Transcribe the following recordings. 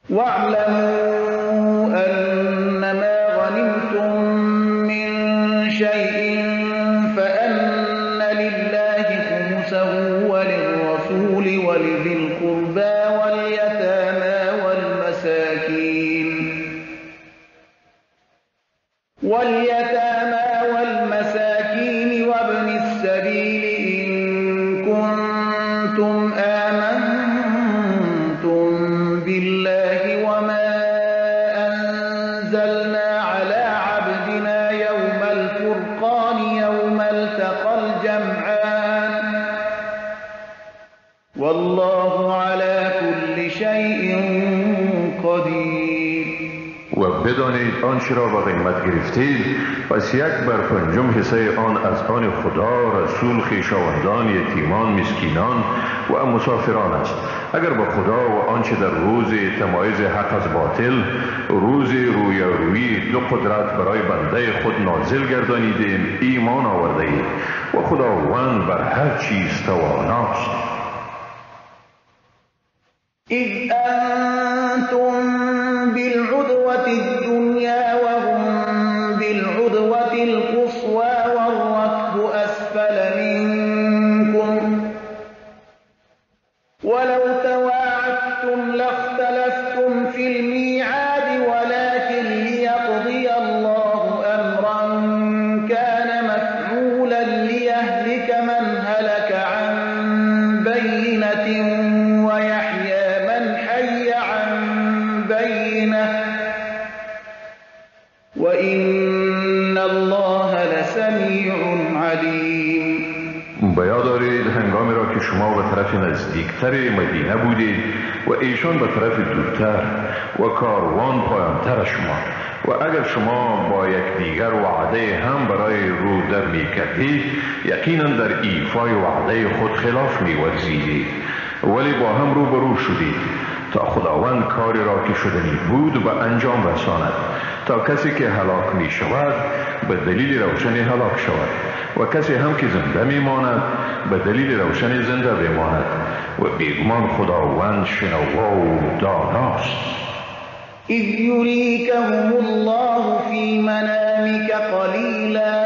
واعلموا أنما غنمتم من شيء فأن لله خمسه وللرسول ولذي القربى واليتامى والمساكين وابن السبيل إن كنتم آمنتم بالله وما أنزلنا على عبدنا يوم الفرقان يوم التقى الجمعان والله على كل شيء قدیر. و بدانید آنچه را به قیمت گرفتید پس 1/5 حصه آن از آن خدا، رسول، خویشاوندان، یتیمان، مسکینان و مسافران است. اگر با خدا و آنچه در روز تمایز حق از باطل، روز رویارویی دو قدرت برای بنده خود نازل گردانیدیم ایمان آورده اید و خداوند بر هر چیز تواناست. اذ انتم بالعدوة الدنيا وهم بالعدوة القصوى والركب أسفل منكم ولو تواعدتم لاختلفتم في الميعاد ولكن ليقضي الله أمرا كان مفعولا ليهلك من هلك عن بينة ويحيى من حي عن بينة وإن الله لسمیع علیم. بیاد دارید هنگامی را که شما به طرف نزدیکتر مدینه بودید و ایشان به طرف دورتر و کاروان پایانتر شما و اگر شما با یکدیگر وعده هم برای رو در می کردید یقینا در ایفای وعده خود خلاف می ورزیدید ولی با هم روبرو شدید تا خداوند کاری را که شدنی بود به انجام رساند تا کسی که هلاک می شود به دلیل روشنی هلاک شود و کسی هم که زنده می ماند به دلیل روشنی زنده بماند و بیگمان خداوند شنوا و داناست. اذ یریکهم الله فی منامک قلیلا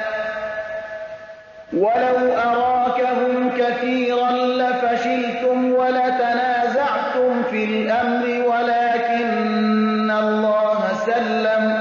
ولو اراکهم كثيرا لفشلتم ولتنازعتم في الامر ولكن الله سلم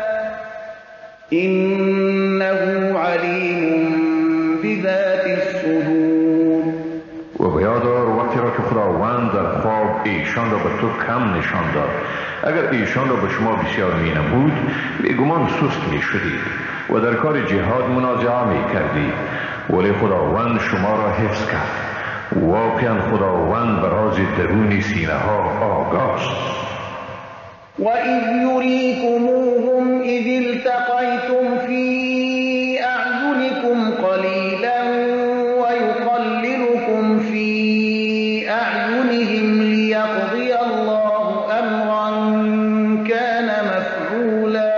انه علیم بذات الصدور. و بیادار وقتی را که خداوند در خواب ایشان را به تو کم نشان داد اگر ایشان را به شما بسیار می نمود بیگمان سست می شدید و در کار جهاد منازعه می کردید ولی خداوند شما را حفظ کرد. واقعا خداوند به راز درون سینه ها آگاست. و اذ یریکموهم اذ التقیتم فی اعینکم قلیلا و یقللکم فی اعینهم لیقضی الله امرا کان مفعولا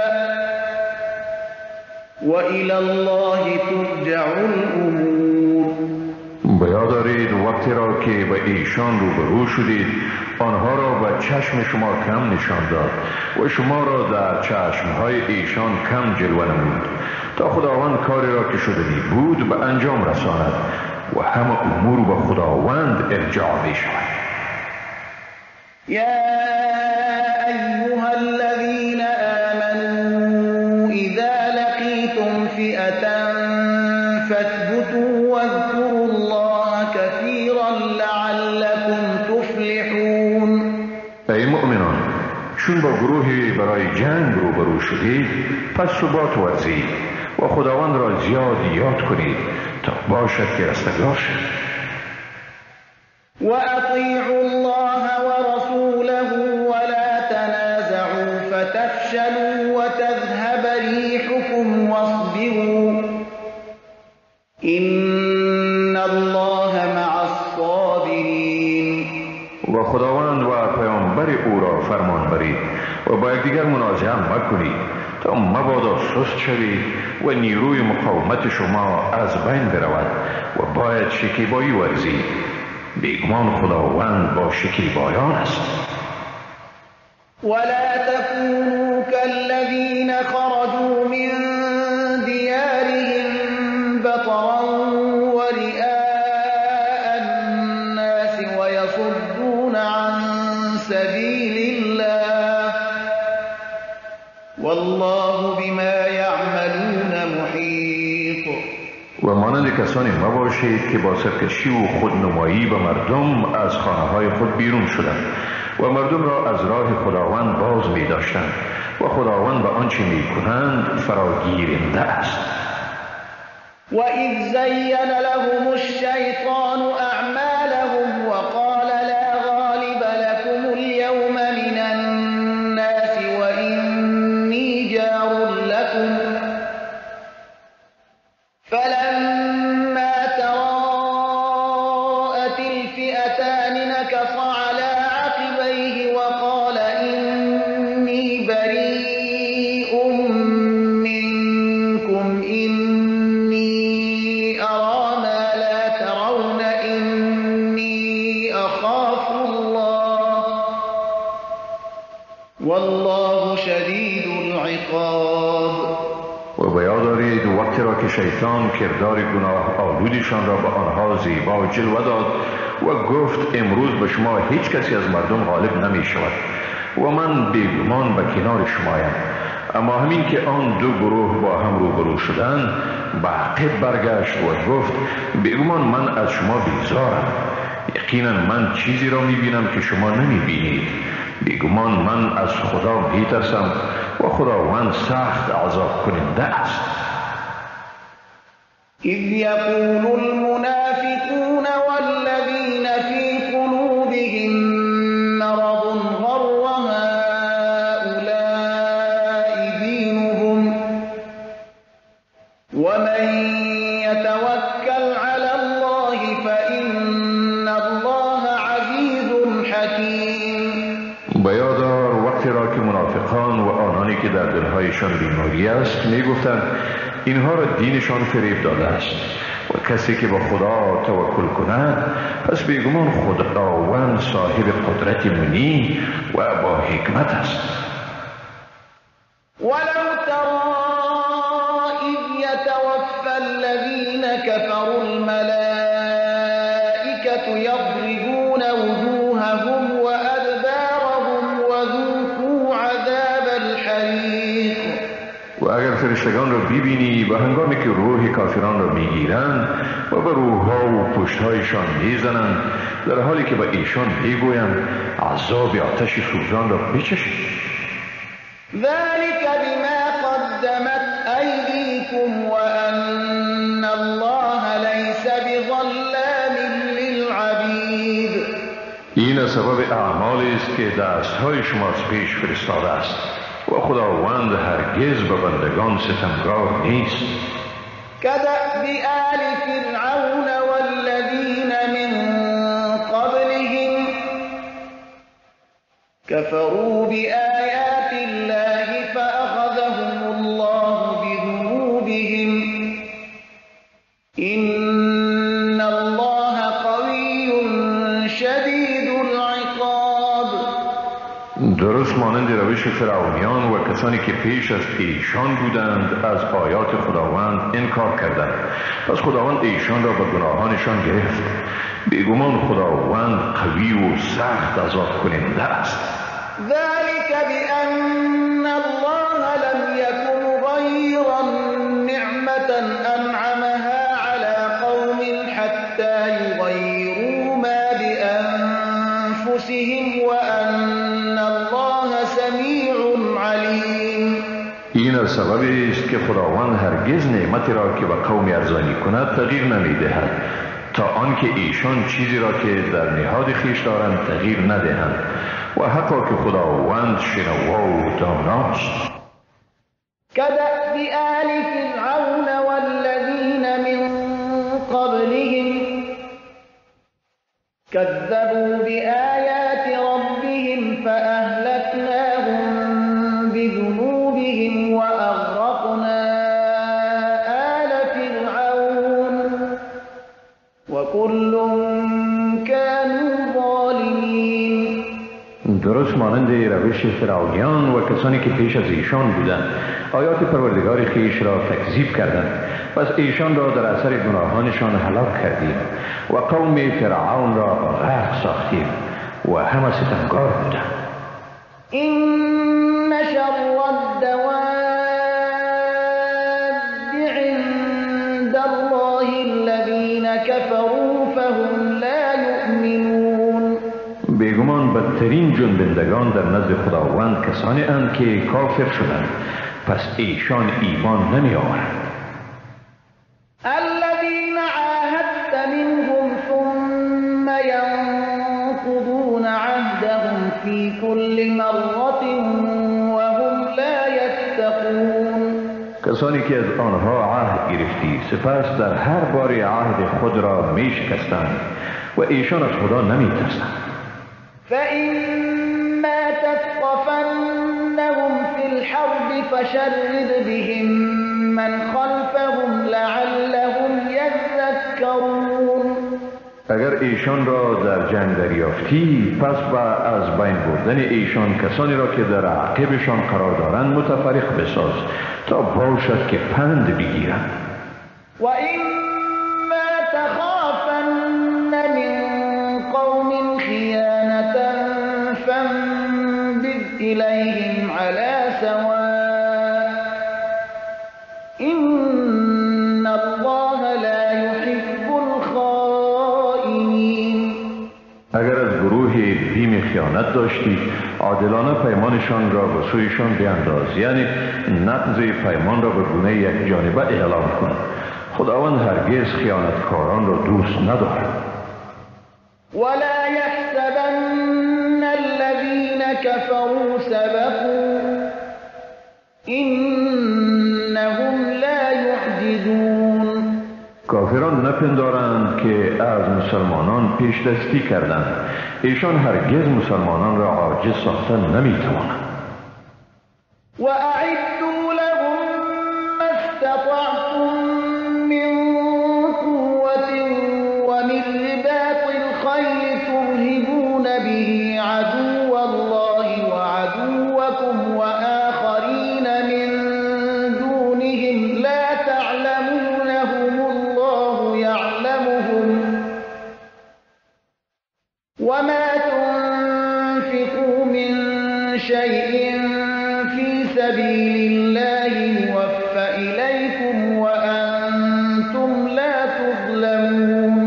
و الی الله ترجع الامور. بیاد دارید وقتی را که به ایشان روبرو شدید آنها را به چشم شما کم نشان داد و شما را در چشمهای ایشان کم جلوه نمود تا خداوند کاری را که شدنی بود به انجام رساند و همه امور به خداوند ارجاع می شود. یا ایها الذین آمنوا اذا لقیتم فئة فاثبتوا واذكروا الله كثيرا لعلكم تفلحون. ای مؤمنان چون با گروهی برای جنگ روبرو شدید پس ثبات ورزید و خداوند را زیاد یاد کنید تا باشد که رستگار شد. و اطیعوا الله ورسوله ولا تنازعوا فتفشلوا وتذهب ريحكم واصبروا ان الله مع الصابرین. و خداوند و پیامبر او را فرمان برید و با یکدیگر منازعه مکنید تا مبادا سست شوید و نیروی مقاومت شما از بین برود و باید شکیبایی ورزید. بیگمان خداوند با شکیبایان است. ولا تكونوا كالذين خرجوا من ديارهم بطرا ورئاء الناس ويصدون عن سبيل الله والله بما يعملون محيط. و مانند کسانی مباشید که با سرکشی و خودنمایی به مردم از خانه‌های خود بیرون شدند و مردم را از راه خداوند باز می داشتند و خداوند به آنچه می کنند فراگیرنده است. وَإِذْ زَيَّنَ لَهُمُ الشَّيْطَانُ أَعْمَالَهُمْ وَقَالَ لَا غَالِبَ لَكُمُ الْيَوْمَ مِنَ النَّاسِ وَإِنِّي جَارٌ لَكُمْ فَلَمَّا تَرَاءَتِ الْفِئَتَانِ نَكَصَ عَلَى عَقِبَيْهِ وَقَالَ إِنِّي بَرِيءٌ مِّنكُمْ إِنِّي أَرَىٰ مَا لَا تَرَوْنَ إِنِّي أَخَافُ اللَّهَ وَاللَّهُ شَدِيدُ الْعِقَابِ. و بیاد دارید وقتی را که شیطان کردار گناه آلودشان را به آنها زیبا جلوه داد و گفت امروز به شما هیچ کسی از مردم غالب نمی شود و من بیگمان به کنار شمایم. اما همین که آن دو گروه با هم روبرو شدند به عقب برگشت و گفت بیگمان من از شما بیزارم. یقینا من چیزی را می بینم که شما نمی بینید. بیگمان من از خدا می ترسم و خداوند سخت عذاب کننده است. إذ يقول المنافقون والذين في قلوبهم مرض غر هؤلاء دينهم ومن يتوكل على الله فإن الله عزيز حكيم. بیادار وقتی را که منافقان و آنانی که در دلهایشان بیماری است میگفتند اینها را دینشان فریب داده است و کسی که به خدا توکل کند پس بیگمان خداوند صاحب قدرت منی و با حکمت است. ولو ترى إذ يتوفى الذين كفروا الملائكة يضربون وجوههم وأدبارهم وذوقوا عذاب الحريق. و اگر فرشتگان را ببینی و هنگامی که روح کافران را میگیرند و به روحها و پشتهایشان میزنند در حالی که به ایشان میگویند عذاب آتش سوزان را بچشید. ذلك بما قدمت أيديكم وأن الله ليس بظلام للعبيد. این سبب اعمالی است که دستهای شما از پیش فرستاده است و خداوند هرگز به بندگان ستمگار نیست. كدأب آل فرعون والذين من قبلهم كفروا بآيات الله فأخذهم الله بذنوبهم إن الله قوي شديد العقاب. درست مانند روش فرعونیان و کسانی که پیش از ایشان بودند از آیات خداوند انکار کردند پس خداوند ایشان را به گناهانشان گرفت. بیگمان خداوند قوی و سخت عذاب کننده است. ذلك بأن الله لم يكن مغيرا نعمة أنعمها على قوم حتى يغيروا ما بأنفسهم وأن الله سميع عليم. این از سببی است که خداوند هرگز نعمتی را که به قومی ارزانی کند تغییر نمی‌دهد تا آنکه ایشان چیزی را که در نهاد خویش دارند تغییر ندهند و حتی که خداوند شنوا و داناست. كدأب آل فرعون والذين من قبلهم كذبوا بآيات ربهم فأهلكناهم بذنوبهم وأغرقنا آل فرعون وكل كانوا ظالمين. درست مانند مانند روش فرعونیان و کسانی که پیش از ایشان بودند آیات پروردگار خیش را تکذیب کردند، پس ایشان را در اثر گناهانشان هلاک کردیم و قوم فرعون را غرق ساختیم و همه ستمکار بودند. إن شر الدواب عند الله الذين كفروا فهم لا يؤمنون. بیگمان بدترین جنبندگان در نزد خداوند کسانی اند که کافر شدند، پس ایشان ایمان نمی آورند. الذين عاهدت منهم ثم ينقضون عهدهم في كل مرة وهم لا يتقون. کسانی که از آنها عهد گرفتی سپس در هر بار عهد خود را می شکستند و ایشان از خدا نمی ترسند. فإما تثقفنهم في الحرب فشرد بهم من خلفهم لعلهم يذكرون. اگر ایشان را در جنگ دریافتی پس با از بین بردن ایشان کسانی را که در عقبشان قرار دارند متفرق بساز تا باشد که پند بگیرند. و اما تخافن من قوم خیانة فانبذ الیهم على سواء ان الله لا يحب الخائنین. اگر از گروه بیم خیانت داشتی عادلانه پیمانشان را به سویشان بیانداز، یعنی نقض پیمان را به گونه یک جانبه اعلام کن. خداوند هرگز خیانتکاران را دوست ندارد. ولا يحسبن الذين كفروا سبقوا انهم لا يعجزون. کافران نپندارند که از مسلمانان پیش دستی کردند، ایشان هرگز مسلمانان را عاجز ساختن نمیتوانند. و اعدوا لهم ما استطعتم من قوة و من رباط الخیل ترهبون به عدو الله و عدوكم و آخرین من دونهم لا تعلمونهم الله يعلمهم وما تنفقوا من شيء في سبيل الله يوفى إليكم وأنتم لا تظلمون.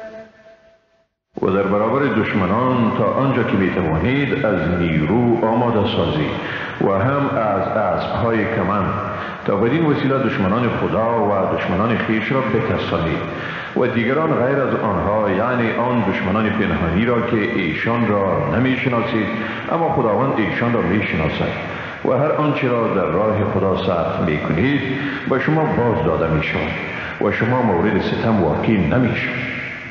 و در برابر دشمنان تا آنجا که میتوانید از نیرو آماده سازی و هم از اسبهای کمند تا بدین وسیله دشمنان خدا و دشمنان خیش را بترسانید و دیگران غیر از آنها، یعنی آن دشمنان پنهانی را که ایشان را نمیشناسید اما خداوند ایشان را میشناسد و هر آنچه را در راه خدا صرف میکنید به شما باز داده میشود و شما مورد ستم واقع نمیشید.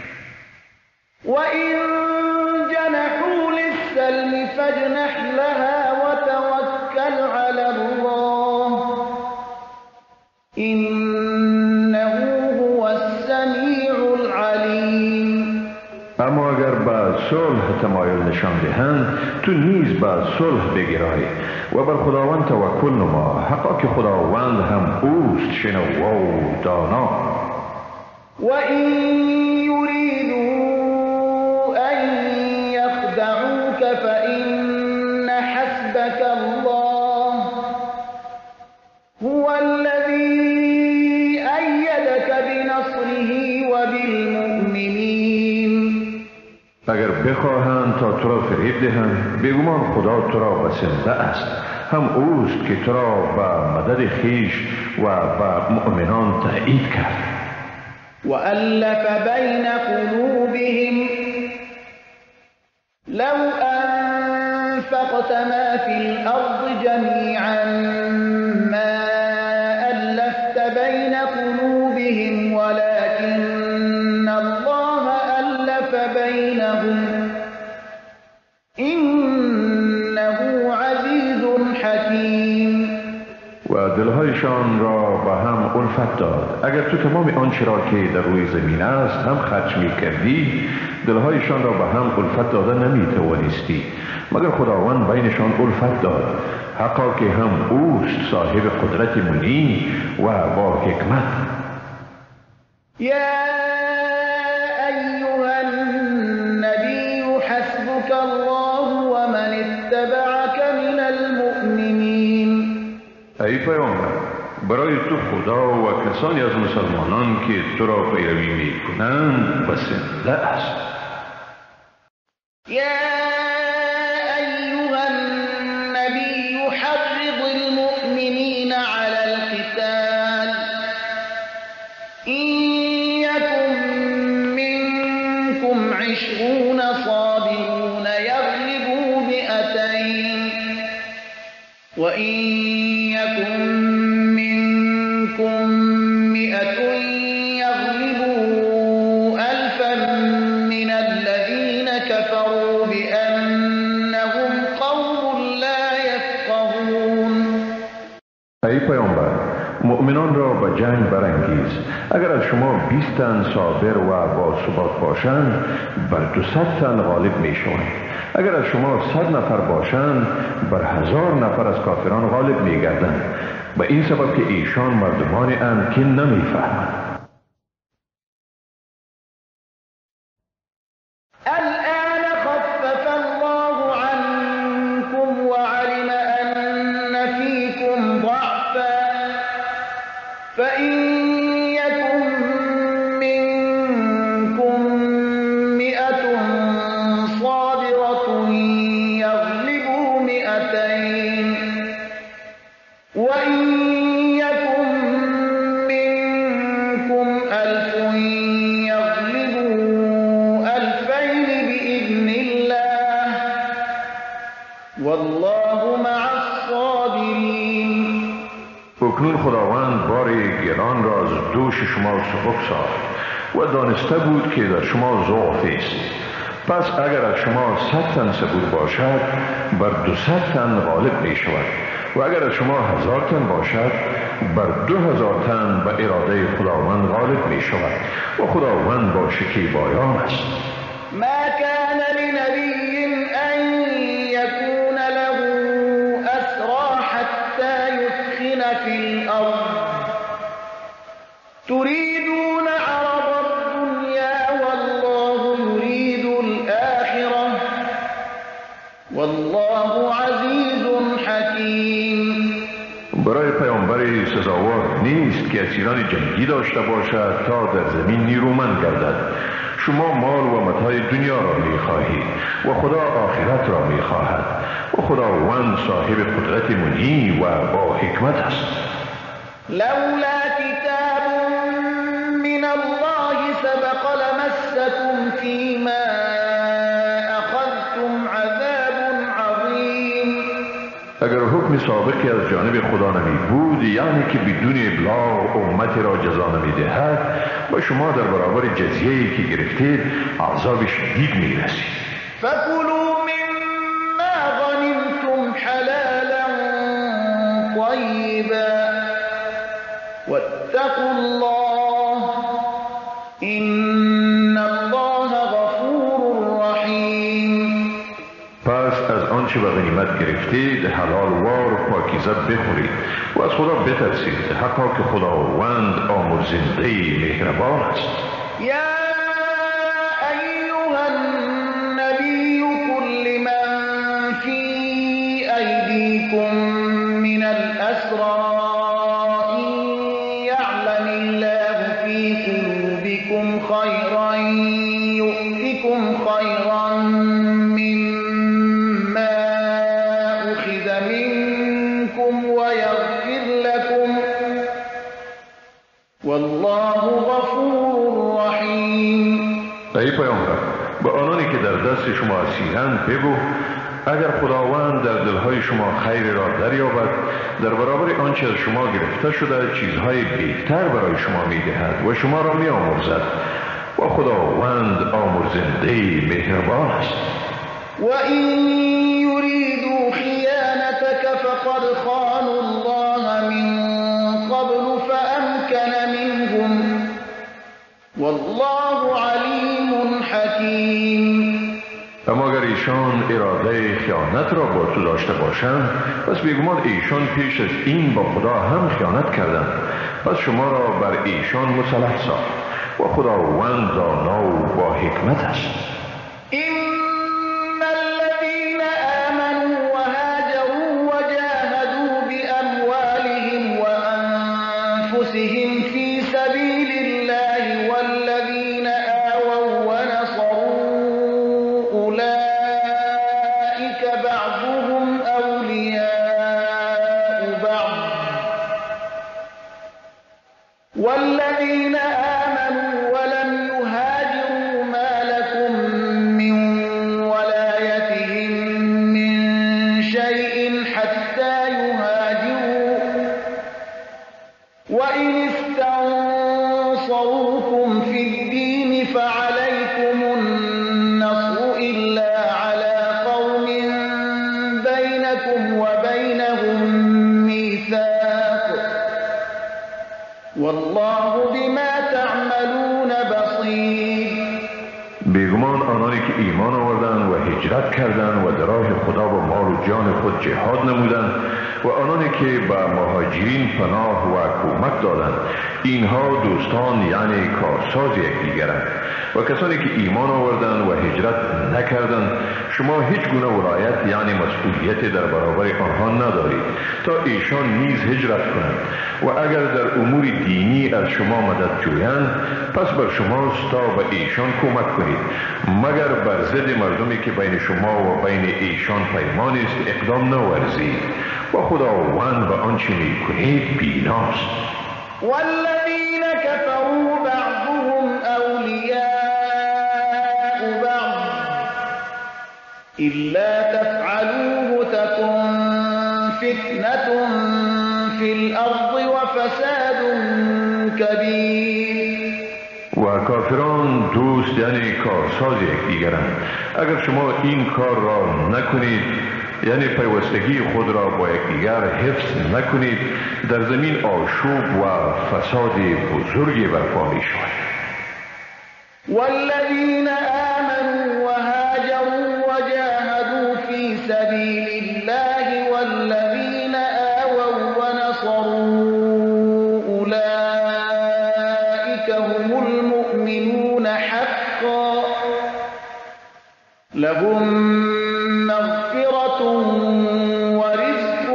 وَإِن جَنَحُوا لِلسَّلْمِ فَاجْنَحْ لَهَا وَتَوَكَّلْ عَلَى اللَّهِ إِنَّهُ هُوَ السَّمِيعُ الْعَلِيمُ. اما اگر به صلح تمایل نشان دهند تو نیز به صلح بگرای و بر خداوند توکل نما، حقا که خداوند هم اوست شنوا و دانا. وَإِن يُرِيدُوا فإن حسبك الله هو الذي أيدك بنصره وبالمؤمنين. اگر بخواهند تا تو را فریب دهند بیگمان خدا تو را بسنده است، هم اوست که تو را به مدد خیش و به مؤمنان تأیید کرد. وألف بين قلوبهم لو أنفقت ما في الأرض جميعا ما ألفت بين قلوبهم ولكن الله ألف بينهم إنه عزيز حكيم. و دلهایشان را به هم الفت داد. اگر تو تمام آنچه را که در روی زمین است هم خرج می کردی دلهایشان را به هم الفت داده نمیتوانستی، مگر خداوند بینشان الفت داد، حقا که هم اوست صاحب قدرت منی و با حکمت. یا ایها النبی حسبک الله و من اتبعک من المؤمنین. ای پیامبر، برای تو خدا و کسانی از مسلمانان که تو را پیروی می کنند بسنده است. یا ایها النبی حرض المؤمنین علی القتال این یکن منکم 20 صابرون یغلبوا 200 و این یکن منكم 100 يغلبوا 1000 من الذين كفروا بأنهم قوم لا يفقهون. ای پیامبر، مؤمنان را به جنگ برانگیز. اگر از شما 20 تن صابر و با ثبات باشند بر 200 تن غالب می شوند. اگر از شما 100 نفر باشند بر 1000 نفر از کافران غالب می گردند. به این سبب که ایشان مردمانی اند که نمی فهمند. الآن خفف الله عنكم وعلم أن فيكم ضعفا فإن يكن منكم 100 صابرة يغلبوا 200 وإن يكن منكم 1000 يغلبوا 2000 بإذن الله والله مع الصابرين. اکنون خداوند بار گران را از دوش شما سبک ساخت و دانسته بود که در شما ضعف است. پس اگر از شما 100 تن صبور باشد بر 200 تن غالب می شود و اگر از شما 1000 تن باشد بر 2000 تن به اراده خداوند غالب می شود و خداوند با شکیبایان است. ما كان لنبي أن يكون له أسرى حتى يثخن في الأرض تريدون عرض الدنيا والله يريد الآخرة والله عزيز حكيم. برای پیامبری سزاوار نیست که اسیران جنگی داشته باشد تا در زمین نیرومند گردد. شما مال و متاع دنیا را می خواهید و خدا آخرت را می خواهد و خداوند صاحب قدرت منی و با حکمت است. لولا کتاب من الله سبق لمسكم فيما أخذتم عذاب عظيم. اگر حکم سابقی از جانب خدا نمی بود، یعنی که بدون ابلاغ امت را جزا نمی دهد و شما در برابر جزیه‌ای که گرفتید عذاب شدید می رسید. فكلوا مما غنمتم حلالا طيبا واتقوا الله إن الله غفور رحيم. پس از آنچه به غنیمت گرفتید حلال وار و پاکیزه بخورید و از خدا بترسید، حقا که خداوند آمرزنده مهربان است. يا أيها النبي قل لمن في أيديكم من الأسرى إن يعلم الله في قلوبكم خيرا يؤتكم خيرا مما أخذ منكم ويغفر لكم والله غفور رحیم. ای پیامبر، به آنانی که در دست شما اسیرند بگو اگر خداوند در دلهای شما خیر را دریابد در برابر آنچه از شما گرفته شده چیزهای بهتر برای شما میدهد و شما را میآمرزد و خداوند آمرزنده مهربان است. وَإِن يُرِيدُوا خِيَانَتَكَ فَقَدْ خَانُوا اللَّهَ مِن قَبْلُ فَأَمْكَنَ مِنْهُمْ وَاللَّهُ عَلِيمٌ حَكِيمٌ. ایشان اراده خیانت را با تو داشته باشند، پس بیگمان ایشان پیش از این با خدا هم خیانت کردند، پس شما را بر ایشان مسلط ساخت و خداوند دانا و با حکمت است. إن الذين آمنوا وهاجروا وجاهدوا بأموالهم وأنفسهم في سبيل الله والذين آووا ونصروا أولئك بعضهم أولياء بعض والذين آمنوا ولم يهاجروا ما لكم من ولايتهم من شيء حتى يهاجروا وإن استنصروكم في الدين فعليكم النصر إلا على قوم بينكم وبينهم ميثاق والله بما تعملون بصير. بیگمان آنانی که ایمان آوردند و هجرت کردند و در راه خدا و مال و جان خود جهاد نمودند و آنانی که به مهاجرین پناه و کمک دادند، اینها دوستان یعنی کارساز یکدیگرند. و کسانی که ایمان آوردند و هجرت نکردند، شما هیچ گونه ولایت یعنی مسئولیت در برابر آنها ندارید تا ایشان نیز هجرت کنند و اگر در امور دینی از شما مدد جویند، پس بر شماست تا به ایشان کمک کنید، مگر بر ضد مردمی که بین شما و بین ایشان پیمان است اقدام نورزید و خداوند به آنچه میکنید بیناست. والذين كفروا بعضهم أولياء بعض إلا تفعلوه تكن فتنة في الأرض وفساد كبير. و کافران دوست یعنی کارساز یکدیگرند. اگر شما این کار را نکنید، یعنی پیوستگی خود را با یکدیگر حفظ نکنید، در زمین آشوب و فساد بزرگی برپا می شود. والذین آمنوا وهاجروا وجاهدوا في سبيل الله والذين آووا ونصروا أولئك هم المؤمنون حقا لهم مغفرة ورزق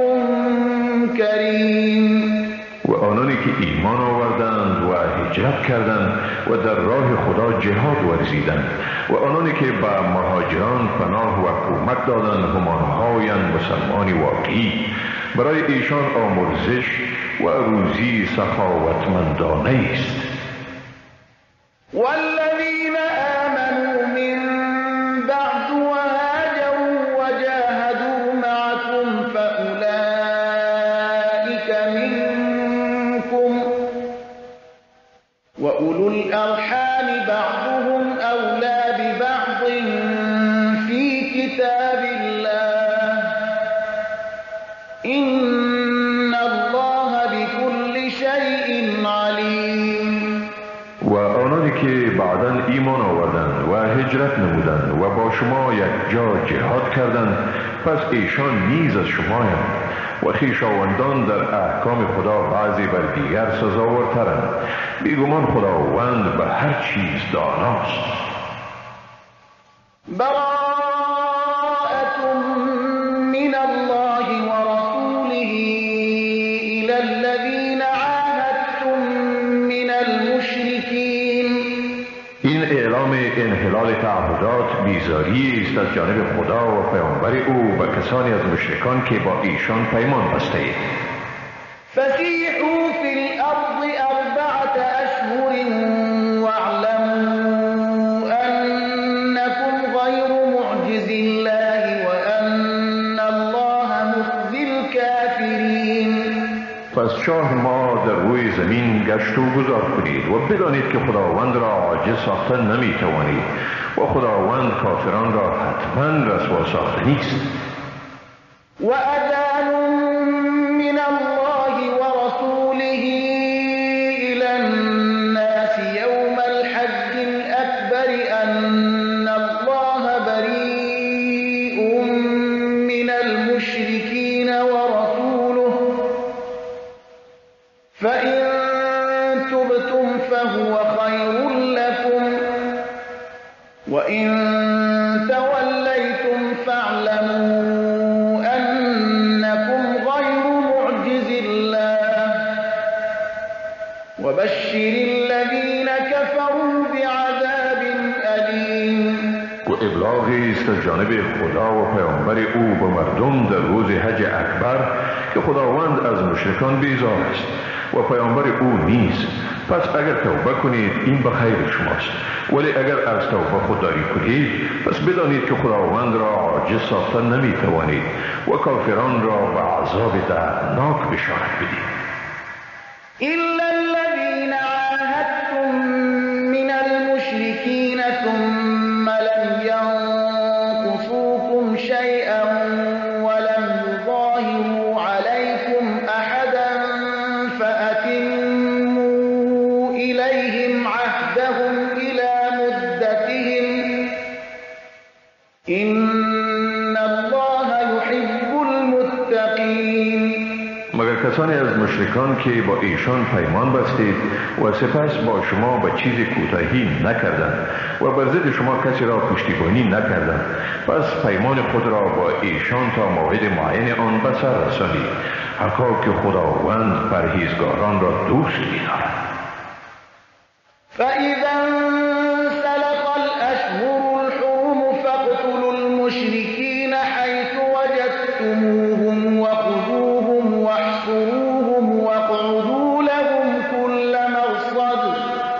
کریم. و آنانی که ایمان آوردند و هجرت کردند و در راه خدا جهاد ورزیدند و آنانی که به مهاجران پناه و کمک دادند، همانهایند مسلمان واقعی، برای ایشان آمرزش و روزی سخاوتمندانه است. والذین آمنوا من بعد وهاجروا وجاهدوا معكم فأولئك منكم وأولو الأرحام بعضهم أولى ببعض في كتاب الله إن الله بكل شيء عليم. و آنانی که بعداً ایمان آوردند و هجرت نمودند و با شما یک جا جهاد کردند، پس ایشان نیز از شمایند و خویشاوندان در احکام خدا بعضی بر دیگر سزاورترند. بیگمان خداوند به هر چیز داناست. براءة من الله ورسوله إلى الذين عاهدتم من المشركين. این اعلام انحلال تعهدات بیزاری است از جانب خدا و پیامبر او به کسانی از مشرکان که با ایشان پیمان بسته اید. فسیحوا فی الأرض 4 أشهر واعلموا أنكم غير معجز الله وأن الله مخزي الكافرين. پس 4 ماه در روی زمین گشت و گذار کنید و بدانید که خداوند را عاجز ساختن نمی توانید و خداوند کافران را حتما رسوا ساختنی است. وأذان من الله ورسوله إلى الناس يوم الحج الأكبر أن الله بريء وبشر الذين كفروا بعذاب أليم. و ابلاغی است از جانب خدا و پیامبر او به مردم در روز حج اکبر که خداوند از مشرکان بیزار است و پیامبر او نیز. پس اگر توبه کنید این به خیر شماست، ولی اگر از توبه خودداری کنید پس بدانید که خداوند را عاجز ساخته نمی توانید و کافران را به عذاب دردناک بشارت بدید. إلا الذين عاهدتم من المشركين ثم لم ينقصوكم شيئا ولم يظاهروا عليكم أحدا فأتموا إليهم عهدهم إلى مدتهم إن الله يحب المتقين. مگر کسانی از مشرکان که با ایشان پیمان بستید و سپس با شما به چیزی کوتاهی نکردند و بر ضد شما کسی را پشتیبانی نکردند، پس پیمان خود را با ایشان تا موعد معین آن به سر رسانید، حقا که خداوند پرهیزگاران را دوست می‌دارد. فإذا انسلخ الأشهر الحرم فاقتلوا المشركين حيث وجدتموهم وخذوهم واحصروهم واقعدوا لهم كل مرصد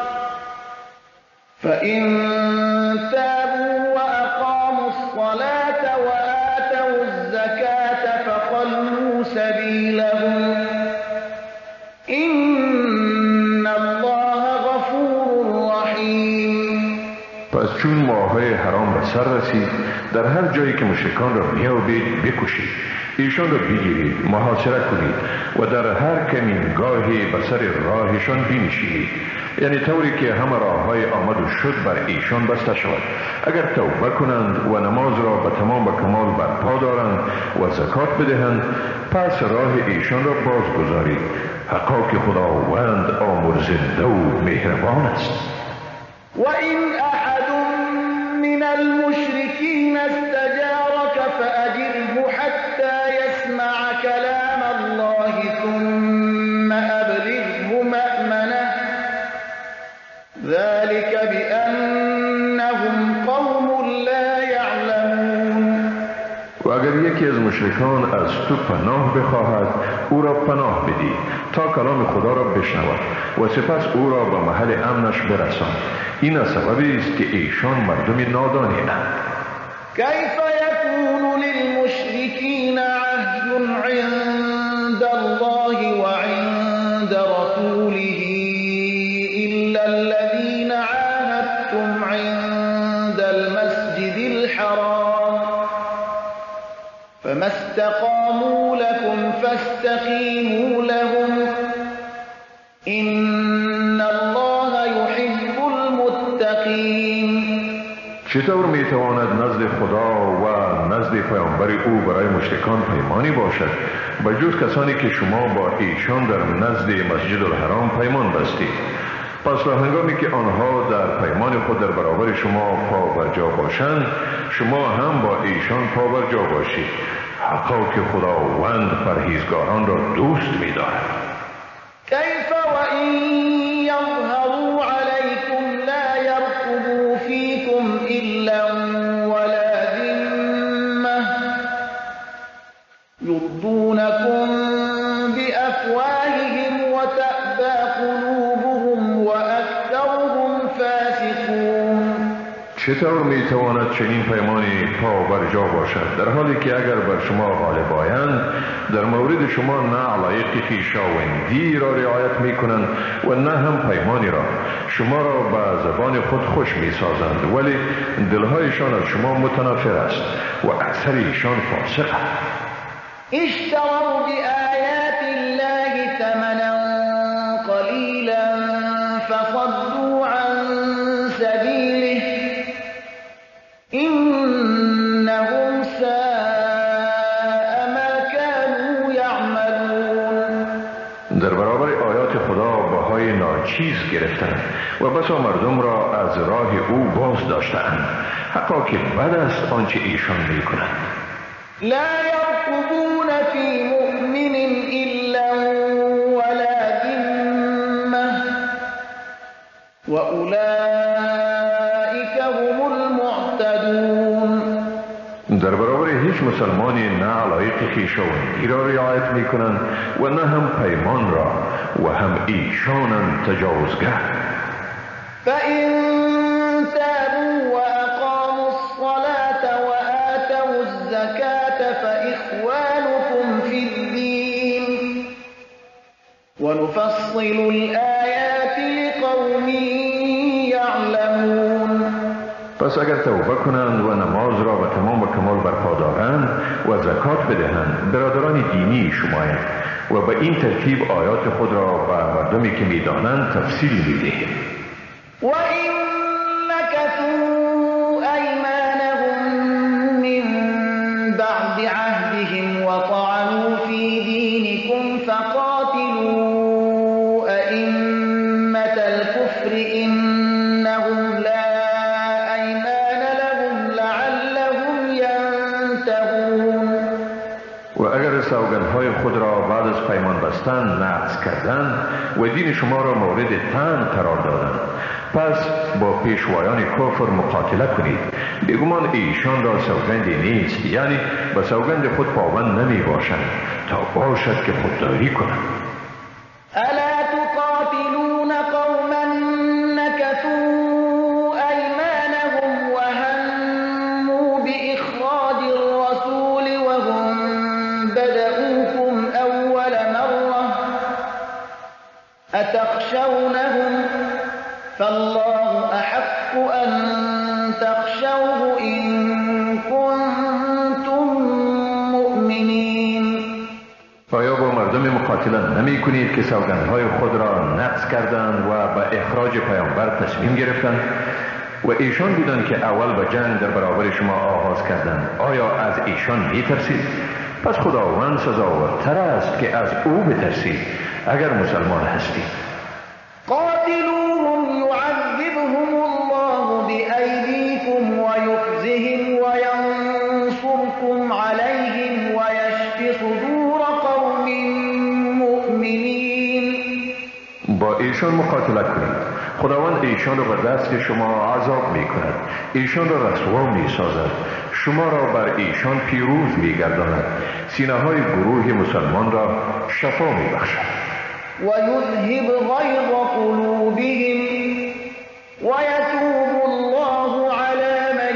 فإن تابوا وأقاموا الصلاة وآتوا الزكاة فخلوا سبيلهم إن الله غفور رحيم. پس چون ماه‌های حرام به سر رسید در هر جایی که مشرکان را میابید بکشید، ایشان را بگیرید، محاصره کنید و در هر کمینگاهی به سر راهشان بنشینید، یعنی طوری که همه راههای آمد و شد بر ایشان بسته شود. اگر توبه کنند و نماز را به تمام و کمال برپا دارند و زکات بدهند پس راه ایشان را بازگذارید، حقا که خداوند آمرزنده و مهربان است. وإن أحد من المشركين استجارك فأجره حتى يسمع كلام الله ثم أبلغه مأمنه ذلك بأنهم قوم لا يعلمون. و اگر یکی از مشرکان از تو پناه بخواهد او را پناه بدی تا کلام خدا را بشنود و سپس او را به محل امنش برسان. این از سببی است که ایشان مردم نادانی اند. كيف يكون للمشركين عهد عند الله وعند رسوله إلا الذين عاهدتم عند المسجد الحرام فما استقاموا لكم فاستقيموا لهم إن الله يحب المتقين. چطور میتواند نزد خدا و نزد پیامبر او برای مشرکان پیمانی باشد به جز کسانی که شما با ایشان در نزد مسجد الحرام پیمان بستید؟ پس را هنگامی که آنها در پیمان خود در برابر شما پا بر جا باشند شما هم با ایشان پا بر جا باشید، حقا که خداوند پرهیزگاران را دوست می‌دارد. كيف وإن يظهروا عليكم لا يرقبوا فيكم إلا ولا ذمة يرضونكم بأفواههم وتأبى قلوبهم وأكثرهم فاسقون. چطور میتواند چنین پیمانی پا بر جا باشد در حالی که اگر بر شما غالب آیند در مورد شما نه علایق خویشاوندی را رعایت میکنند و نه هم پیمانی را، شما را به زبان خود خوش میسازند ولی دلهایشان از شما متنفر است و اکثر ایشان فاسق است. اشتروا بآيات الله ثمنا قليلا فصدوا عن سبيله إنهم ساء ما كانوا يعملون. در برابر آیات خدا بهای ناچیز گرفتند و بسا مردم را از راه او باز داشتند، حقا که بد است آنچه ایشان میکنند. لا يرقبون في مؤمن إلا ولا ذمة وأولئك هم المعتدون. در برابر هیچ مسلمانی نه علایق خویشاوندی را رعایت می کنند و نه هم پیمان را و هم ایشانند تجاوزگر. فإن تابوا وأقاموا الصلاة وآتوا الزكاة فإخوانكم في الدين ونفصل الآيات لقوم يعلمون. پس اگر توبه کنند و نماز را به تمام و کمال برپا دارند و زکات بدهند برادران دینی شمایند و به این ترتیب آیات خود را به مردمی که میدانند تفصیل میدهیم. وَإِن نَكَثُوا أَيْمَانَهُم مِّن بَعْدِ عَهْدِهِمْ وَطَعَنُوا فِي دِينِكُمْ فَقَاتِلُوا أَئِمَّةَ الْكُفْرِ إِنَّهُمْ لَا أَيْمَانَ لَهُمْ لَعَلَّهُمْ يَنتَهُونَ. و اگر سوگندهای خود را بعد از پیمان بستن نقض کردند و دین شما را مورد طعن قرار دادند، پس با پیشوایان کفر مقاتله کنید. بیگمان ایشان را سوگندی نیست، یعنی به سوگند خود پابند نمی باشند تا باشد که خودداری کنند. ألا تقاتلون قوما نكثوا أيمانهم وهموا بإخراج الرسول وهم بدؤوكم أول مرة أتخشونهم فالله أحق أن تخشوه إن كنتم مؤمنين. آیا با مردم مقاتله نمی کنید که سوگندهای خود را نقض کردند و به اخراج پیامبر تصمیم گرفتند و ایشان بودند که اول به جنگ در برابر شما آغاز کردند؟ آیا از ایشان می ترسید؟ پس خداوند سزاوارتر است که از او بترسید اگر مسلمان هستید. قاتلوهم يعذبهم الله بأيديكم ويخزهم وينصركم عليهم ويشف صدور قوم مؤمنين. با ایشان مقاتله کنید. خداوند ایشان را به دست شما عذاب می کند، ایشان را رسوا می سازد، شما را بر ایشان پیروز می گرداند، سینه های گروه مسلمان را شفا می بخشد. ويذهب غيظ قلوبهم ويتوب الله على من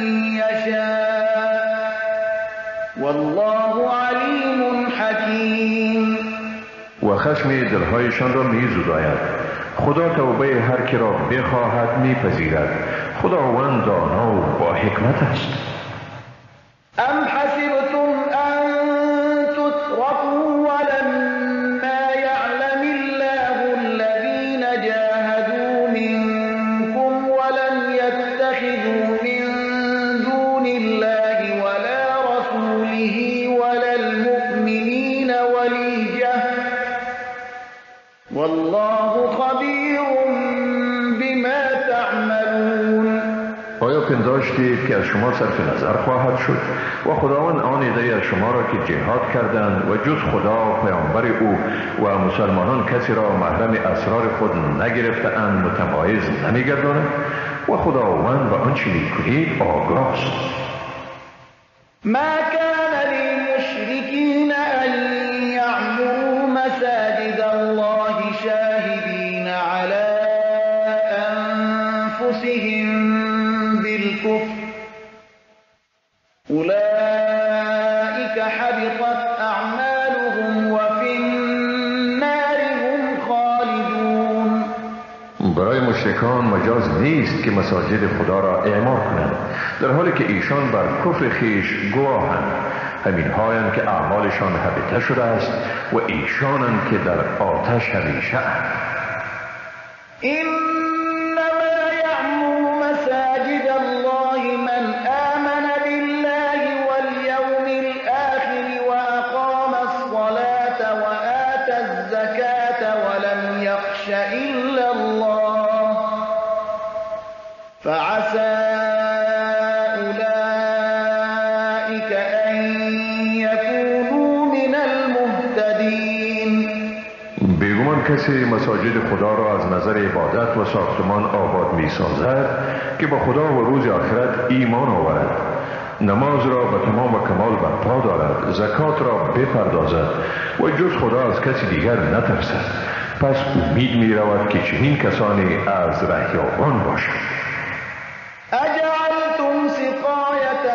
يشاء والله عليم حكيم. و خشم دلهایشان را می زداید. خدا توبه هر کی را بخواهد می پذیرد. خداوند دانا و با حکمت است. ام حسبتم ان تتركوا ولما يعلم الله الذين جاهدوا منكم ولم يتخذوا من دون الله ولا رسوله ولا المؤمنين وليجة والله خبير بما تعملون. آیا پنداشتید که از شما صرف نظر خواهد شد و خداوند آن عده از شما را که جهاد کردند و جز خدا و پیامبر او و مسلمانان کسی را محرم اسرار خود نگرفته اند متمایز نمیگرداند و خداوند به آنچه میکنید آگاه است. ما كان للمشركين أن يعمروا مساجد الله شاهدين على أنفسهم بالكفر أولئك حبطت أعمالهم وفي النار هم خالدون. برای مشرکان مجاز نیست که مساجد خدا را اعمار کنند در حالی که ایشان بر کفر خیش گواهند. همین هایند که اعمالشان حبطه شده است و ایشانند که در آتش همیشه اند. إنما يعمر مساجد الله من آمن بالله واليوم الآخر وأقام الصلاة وآتى الزكاة ولم يخش إلا الله فعسى أولئك أن يكونوا من المهتدين. بیگمان کسی مساجد خدا را از نظر عبادت و ساختمان آباد می سازد که با خدا و روز آخرت ایمان آورد، نماز را به تمام و کمال برپا دارد، زکات را بپردازد و جز خدا از کسی دیگر نترسد، پس امید می رود که چنین کسانی از رهیابان باشند. أجعلتم سقاية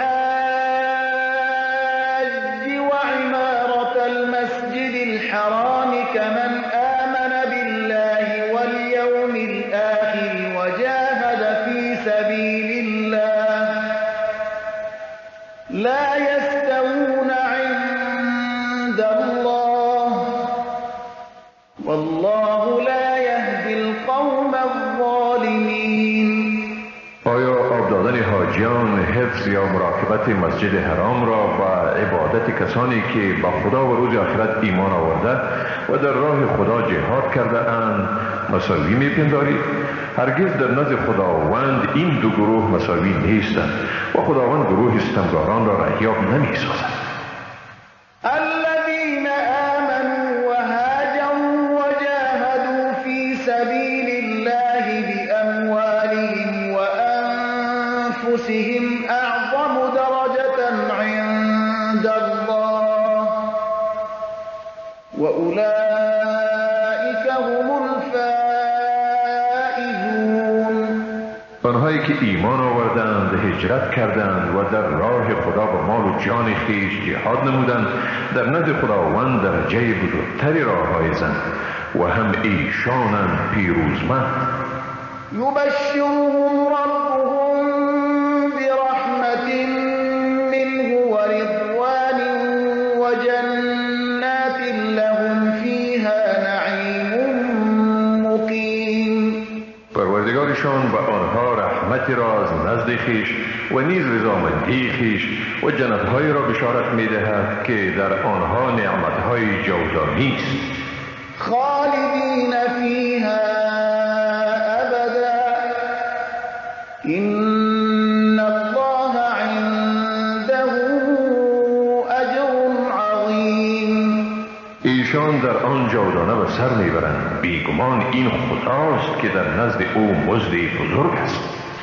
الحاج وعمارة المسجد الحرام كمن آمن بالله واليوم الآخر وجاهد في سبيل الله لا يستوون عند الله والله لا يهدي القوم الظالمين. آیا آب دادن حاجیان، حفظ یا مراقبت مسجد حرام را با عبادت کسانی که با خدا و روز آخرت ایمان آورده و در راه خدا جهاد کرده اند مساوی میپندارید؟ هرگز در نزد خداوند این دو گروه مساوی نیستند و خداوند گروه ستمگاران را رهیاب نمی سازد. الذين آمنوا وهاجروا وجاهدوا في سبيل الله بأموالهم وأنفسهم أعظم درجة عند الله وأولئك هم الفائزون. آنهایی که ایمان آوردند، هجرت کردند و در راه خدا با مال و جان خویش جهاد نمودند، در نزد خداوند درجه بزرگتری را حایزند و هم ایشانند پیروزمند. يبشرهم ربهم برحمة منه ورضوان وجنات لهم فيها نعيم مقيم. پروردگارشان به آنها رحمتی را از نزد خویش و نیز رضامندی خویش و جنت‌هایی را بشارت می‌دهد که در آنها نعمت‌های جاودانی است. خالدين فيها أبدا إن الله عنده أجر عظيم. ایشان در آن جاودانه به سر میبرند، بیگمان این خداست که در نزد او مزدی بزرگ است.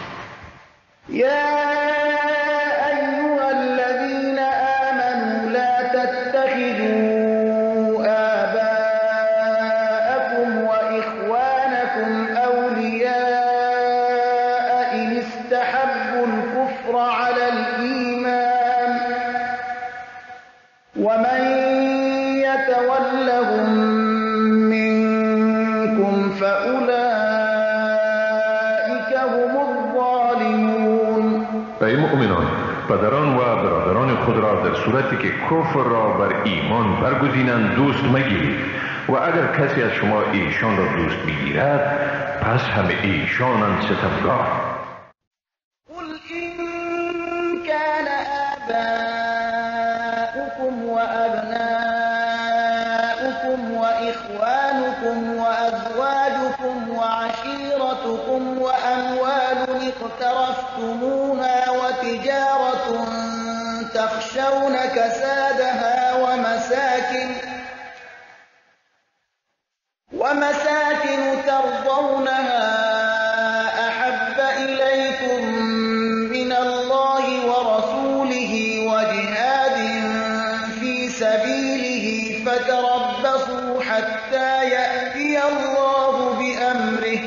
يا أيها الذين آمنوا لا تتخذوا آباءكم وإخوانكم أولياء إن استحبوا الكفر على الإيمان ومن يتولهم منكم فأولئك هم الظالمون. ای مؤمنان، پدران و برادران خود را در صورتی که کفر را بر ایمان برگزینند دوست مگیرید و اگر کسی از شما ایشان را دوست بگیرد پس همه ایشانند ستمگار. قل إن كان آباؤكم وأبناؤكم وإخوانكم وأزواجكم وعشيرتكم وأموال اقترفتموها وتجارة تخشون كسادها ومساكن ترضونها أحب إليكم من الله ورسوله وجهاد في سبيله فتربصوا حتى يأتي الله بأمره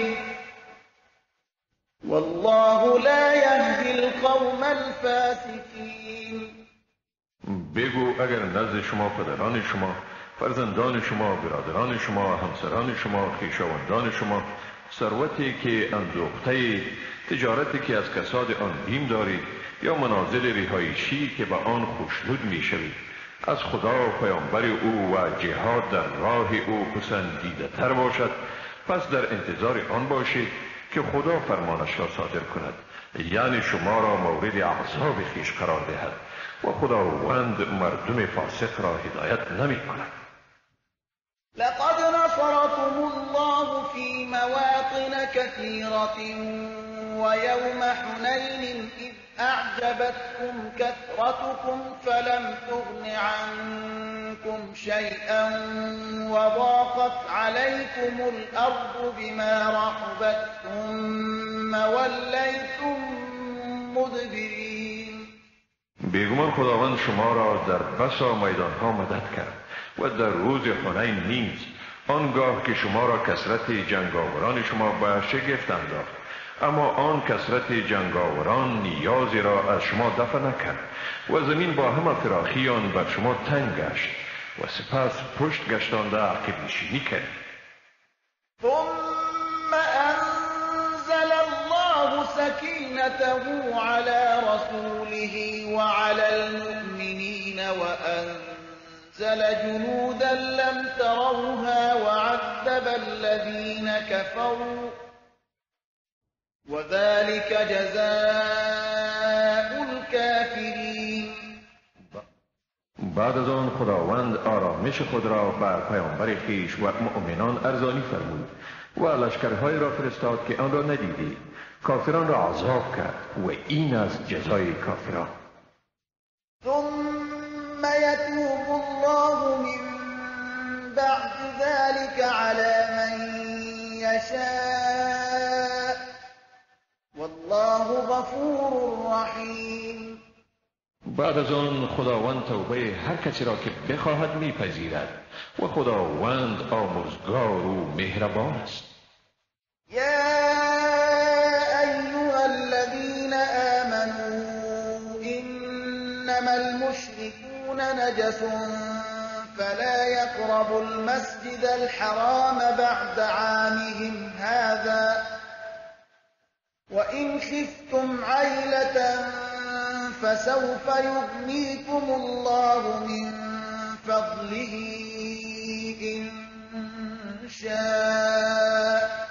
والله لا يهدي القوم الفاسقين. بگو اگر نزد شما پدران شما، فرزندان شما، برادران شما، همسران شما، خویشاوندان شما ثروتی که اندوخته، تجارتی که از کساد آن بیم دارید یا منازل رهایشی که به آن خوشنود می شوید، از خدا و پیامبر او و جهاد در راه او پسندیده تر باشد، پس در انتظار آن باشید که خدا فرمانش را صادر کند، یعنی شما را مورد عذاب خویش قرار دهد و خداوند مردم فاسق را هدایت نمی کند. لقد نصركم الله في مواطن كثيرة ويوم حنين إذ أعجبتكم كثرتكم فلم تغن عنكم شيئا وضاقت عليكم الأرض بما رحبت ثم وليتم مدبرین. بیگمان خداوند شما را در بسا میدانها مدد کرد و در روز حنین نیز آنگاه که شما را کثرت جنگاوران شما به شگفت انداخت، اما آن کثرت جنگاوران نیازی را از شما دفع نکرد و زمین با همه فراخی آن بر شما تنگ گشت و سپس پشت گشتانده عقب نشینی کرد. ثم انزل الله سكينته على رسوله وعلى المؤمنين وأنزل جنودا لم تروها وعذب الذين كفروا وذلك جزاء الكافرين. بعد از آن خداوند آرامش خود را بر پیامبر خویش و مؤمنان ارزانی فرمود و لشکرهای را فرستاد که آن را ندیدید، کافران را عذاب کرد و این از جزای کافران. ثم يتوب الله من بعد ذلك على من يشاء والله غفور رحیم. بعد از آن خداوند توبه هر کسی را که بخواهد میپذیرد و خداوند آمرزگار و مهربان است. یا ایها الذین آمنوا انما المشركون نجس فلا يقربوا المسجد الحرام بعد عامهم هذا وإن خفتم عيلة فسوف يغنيكم الله من فضله إن شاء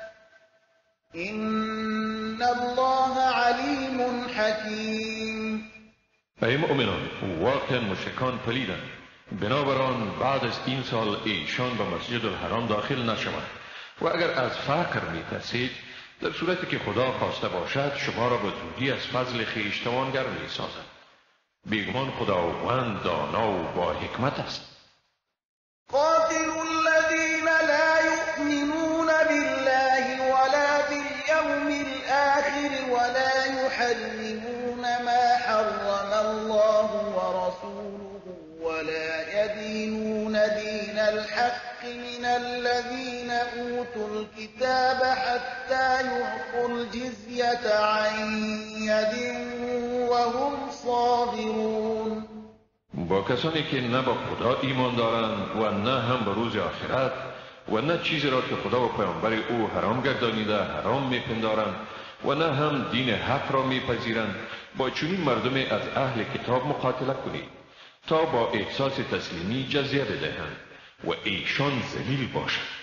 إن الله عليم حكيم. ای مؤمنان، واقعا مشرکان پلیدند، بنابراین بعد از این سال ایشان به مسجد الحرام داخل نشوند و اگر از فقر میترسید در صورتی که خدا خواسته باشد شما را به زودی از فضل خویش توانگر میسازد. بیگمان خداوند دانا و با حکمت است. قاتلوا الذين لا يؤمنون بالله ولا باليوم الآخر ولا يحرمون ما حرم الله ورسوله ولا يدينون دين الحق من الذين أوتوا الكتاب حتى يعطوا الجزية عن يد وهم صاغرون. با کسانی که نه به خدا ایمان دارند و نه هم به روز آخرت و نه چیزی را که خدا و پیامبر او حرام گردانیده حرام میپندارند و نه هم دین حق را میپذیرند، با چنین مردم از اهل کتاب مقاتله کنید تا با احساس تسلیمی جزیه بدهند و ایشان ذلیل باشند.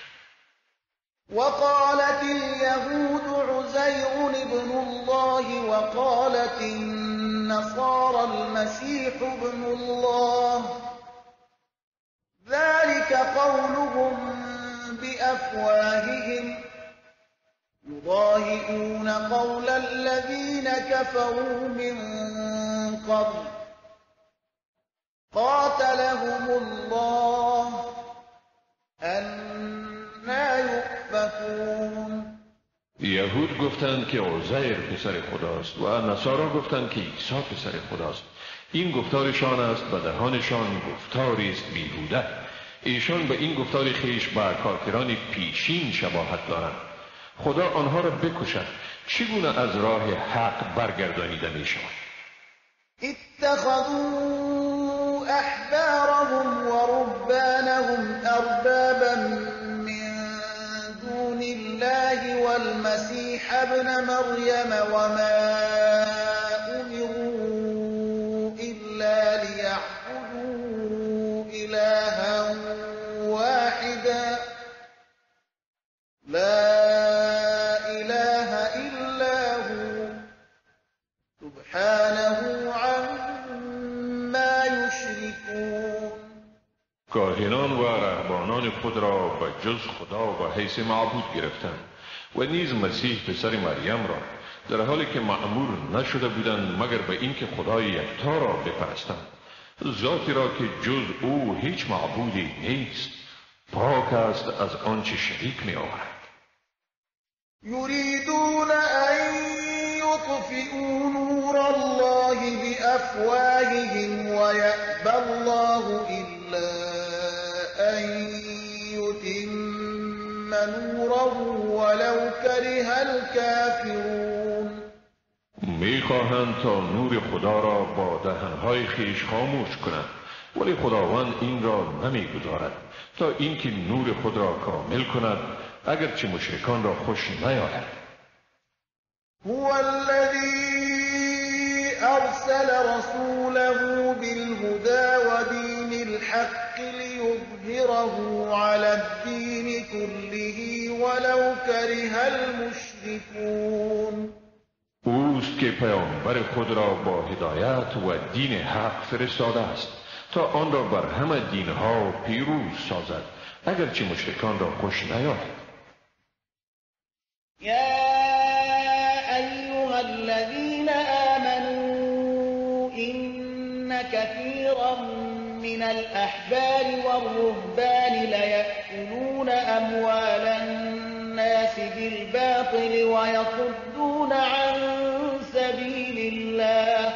وقالت اليهود عزير ابن الله وقالت النصارى المسيح ابن الله ذلك قولهم بأفواههم يضاهئون قول الذين كفروا من قبل قاتلهم الله أنا يؤفكون. یهود گفتند که عزیر پسر خداست و نصارا گفتند که عیسی پسر خداست. این گفتارشان است، به دهانشان گفتاری است بیهوده. ایشان به این گفتار خویش با کافران پیشین شباهت دارند. خدا آنها را بکشد، چگونه از راه حق برگردانیده می شود؟ اتخذوا احبارهم ورهبانهم اربابا من دون الله والمسيح ابن مريم وما امروا الا ليعبدوا الها واحدا لا اله الا هو سبحانه عما يشركون. کاهنان و رهبانان خود را به جز خدا و حیث معبود گرفتند و نیز مسیح پسر مریم را، در حالی که مأمور نشده بودند مگر به اینکه خدای یکتا را بپرستند. ذاتی را که جز او هیچ معبودی نیست، پاک است از آنچه شریک می آورد. یریدون ان یطفئوا نور الله بافواههم ویأبی الله الا ان یتم نوره ولو کره الکافرون. میخواهند تا نور خدا را با دهنهای خیش خاموش کنند، ولی خداوند این را نمیگذارد تا اینکه نور خود را کامل کند، اگرچه مشرکان را خوش نیاید. هو الذی ارسل رسوله بالهدى ودین الحق لیظهره علی الدین كله ولو کره المشركون. اوست که پیامبر خود را با هدایت و دین حق فرستاده است تا آن را بر همه دینها پیروز سازد، اگرچه مشرکان را خوش نیاید. یا ایها الذین آمنوا ان كثيرا من الاحبار والرهبان ليأكلون اموال الناس بالباطل ويصدون عن سبيل الله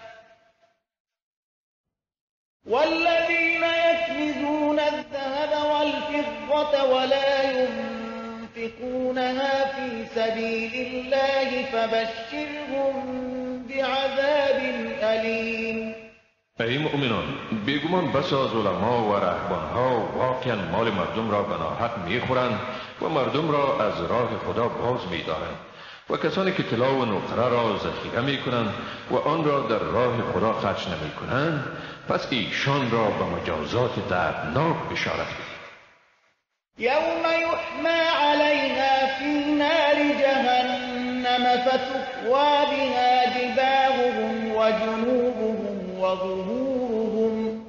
والذين يكنزون الذهب والفضة ولا ينفقونها في سبيل الله فبشرهم بعذاب أليم. ای مؤمنان، بیگمان بسا از علما و رهبانها واقعا مال مردم را به ناحق میخورند و مردم را از راه خدا باز میدارند و کسانی که طلا و نقره را ذخیره میکنند و آن را در راه خدا خرج نمیکنند، پس ایشان را به مجازات دردناک بشارت بدید. یوم یحمى علیها فی نار جهنم فتکوی بها جباههم و جنوبهم و ظهورهم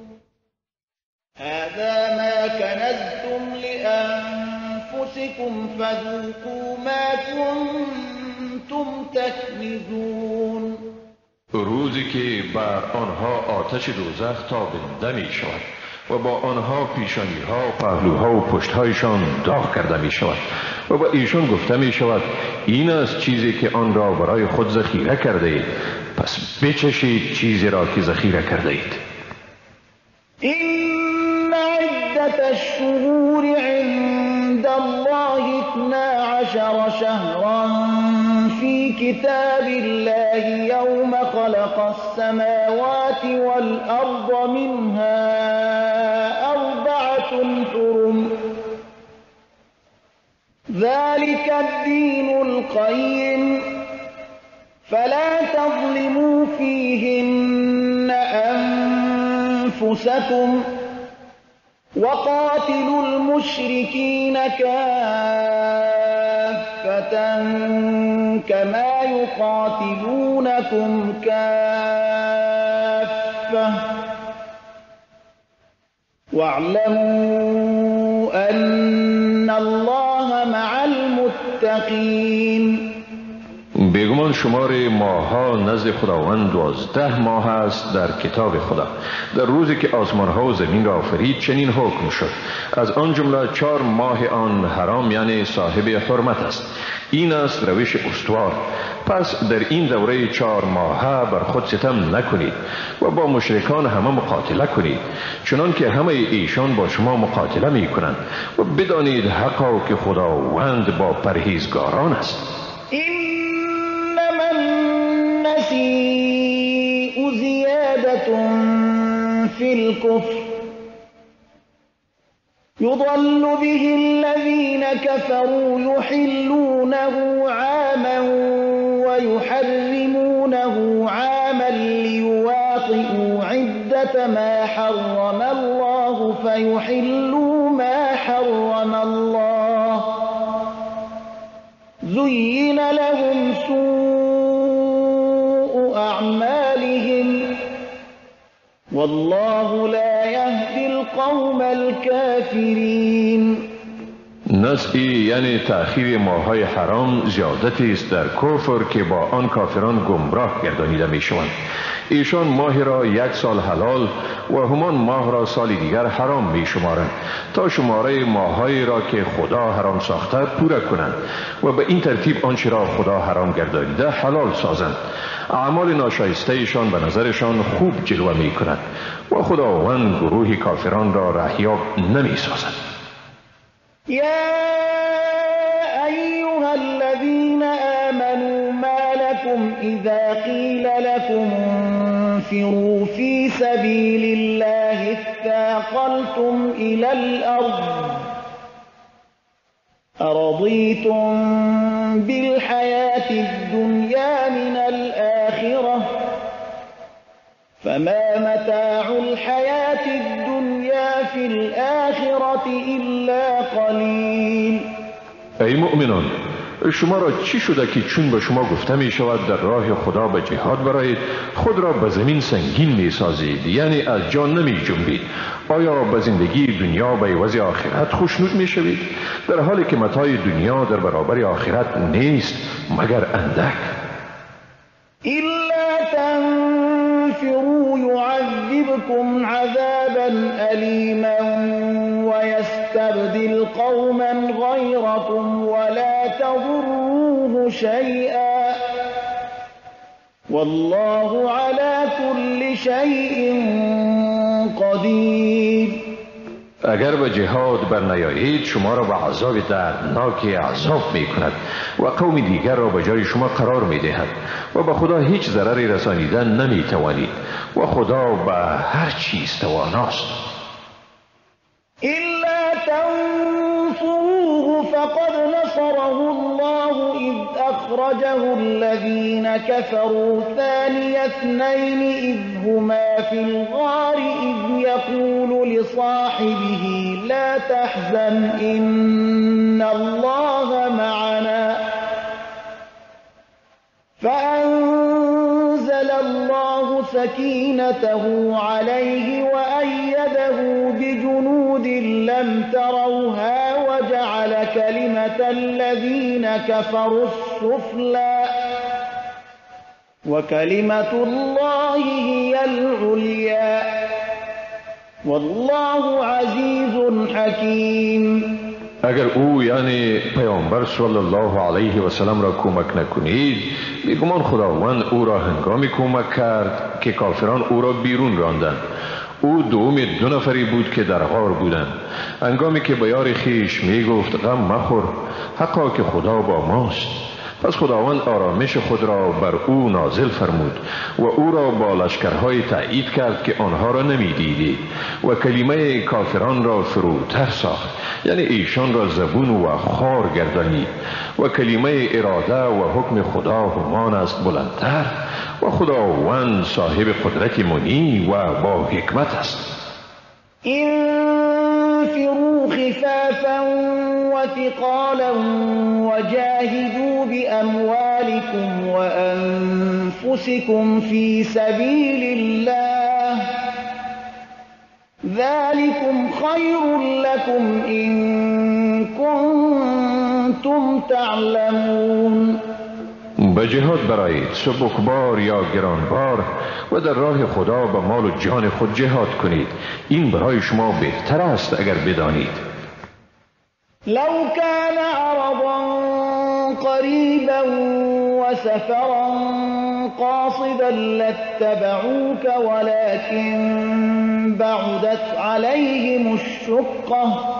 هذا ما کنزتم لأنفسكم فذوقوا ما کنتم تکنزون. روزی که بر آنها آتش دوزخ تابنده می شود و با آنها پیشانی ها، پهلوها و پشتهایشان داغ کرده می شود و با ایشان گفته می شود این است چیزی که آن را برای خود ذخیره کرده اید، پس بچشید چیزی را که ذخیره کرده اید. این عدت الشهور عند الله 12 شهرا في كتاب الله يوم خلق السماوات والأرض منها 4 حرم ذلك الدين القيم فلا تظلموا فيهن أنفسكم وقاتلوا المشركين كافة كما يقاتلونكم كافة واعلموا أن الله مع المتقين. بیگمان شمار ماه‌ها نزد خداوند 12 ماه است در کتاب خدا. در روزی که آسمان‌ها و زمین را آفرید چنین حکم شد. از آن جمله 4 ماه آن حرام یعنی صاحب حرمت است. این است روش استوار. پس در این دوره 4 ماهه بر خود ستم نکنید و با مشرکان همه مقاتله کنید، چنان که همه ایشان با شما مقاتله می کنند و بدانید حقا که خداوند با پرهیزگاران است. النسيء زيادة في الكفر يضل به الذين كفروا يحلونه عاما ويحرمونه عاما ليواطئوا عدة ما حرم الله فيحلوا ما حرم الله زين لهم سوء أعمالهم والله لا يهدي القوم الكافرين. نزعی یعنی تأخیر ماه‌های حرام زیادتی است در کفر که با آن کافران گمراه گردانیده می شوند. ایشان ماه را 1 سال حلال و همان ماه را سال دیگر حرام می شمارند تا شماره ماهایی را که خدا حرام ساخته پوره کنند و به این ترتیب آنچه را خدا حرام گردانیده حلال سازند. اعمال ناشایسته ایشان به نظرشان خوب جلوه می کند و خداوند گروه کافران را رهیاب نمی سازد. يا أيها الذين آمنوا ما لكم إذا قيل لكم انفروا في سبيل الله اثاقلتم إلى الأرض أرضيتم بالحياة الدنيا من الآخرة فما متاع الحياة الدنيا في الآخرة إلا قلیل. ای مؤمنان، شما را چی شده که چون به شما گفته می شود در راه خدا به جهاد برایید خود را به زمین سنگین می سازید، یعنی از جان نمی جنبید؟ آیا به زندگی دنیا به عوض آخرت خوشنود می شوید در حالی که متاع دنیا در برابر آخرت نیست مگر اندک؟ إلا تنفروا يعذبكم عذابا أليما ويستبدل قوما غيركم ولا تضروه شيئا والله على كل شيء قدير. اگر به جهاد برنیایید شما را به عذاب دردناک عذاب می کند و قوم دیگر را به جای شما قرار می دهد و به خدا هیچ ضرری رسانیدن نمی توانید و خدا به هر چیز تواناست. إلا تنصروه فقد نصره الله إذ أخرجه الذين كفروا ثاني اثنين إذ هما في الغار إذ يقول لصاحبه لا تحزن إن الله معنا فأنزل الله سكينته عليه وأيده بجنود لم تروها وجعل كلمة الذين كفروا السفلى وكلمة الله هي العليا والله عزيز حكيم. اگر او یعنی پیامبر صلی الله علیه و سلم را کمک نکنید بیگمان خداوند او را هنگامی کمک کرد که کافران او را بیرون راندند. او دوم 2 نفری بود که در غار بودند. هنگامی که به یار خیش می گفت غم مخور حقا که خدا با ماست، پس خداوند آرامش خود را بر او نازل فرمود و او را با لشکرهای تأیید کرد که آنها را نمی دیدید و کلمه کافران را فروتر ساخت، یعنی ایشان را زبون و خار گردانید و کلمه اراده و حکم خدا همان است بلندتر و خداوند صاحب قدرت منی و با حکمت است. انفروا خفافا وثقالا وجاهدوا بأموالكم وأنفسكم في سبيل الله ذلكم خير لكم إن كنتم تعلمون. به جهاد برایید، سبکبار یا گرانبار، و در راه خدا به مال و جان خود جهاد کنید. این برای شما بهتر است اگر بدانید. لو كان عرضا قريبا وسفرا قاصدا لاتبعوك ولكن بعدت عليهم الشقة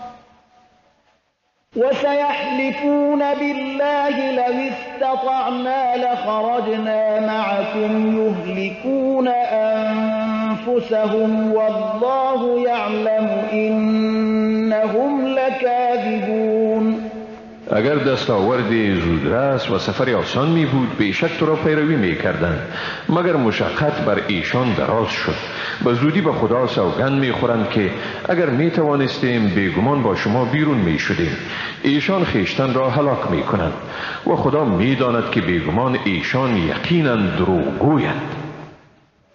وسيحلفون بالله لو استطعنا لخرجنا معكم يهلكون أنفسهم والله يعلم إنهم لكاذبون. اگر دستاورد زودرس و سفر آسان می بود بیشک تو را پیروی می کردند، مگر مشقت بر ایشان دراز شد. به زودی به خدا سوگند می خورند که اگر می توانستیم بیگمان با شما بیرون می شدیم. ایشان خیشتن را هلاک می کنند و خدا می داند که بیگمان ایشان یقینا دروغ گویند.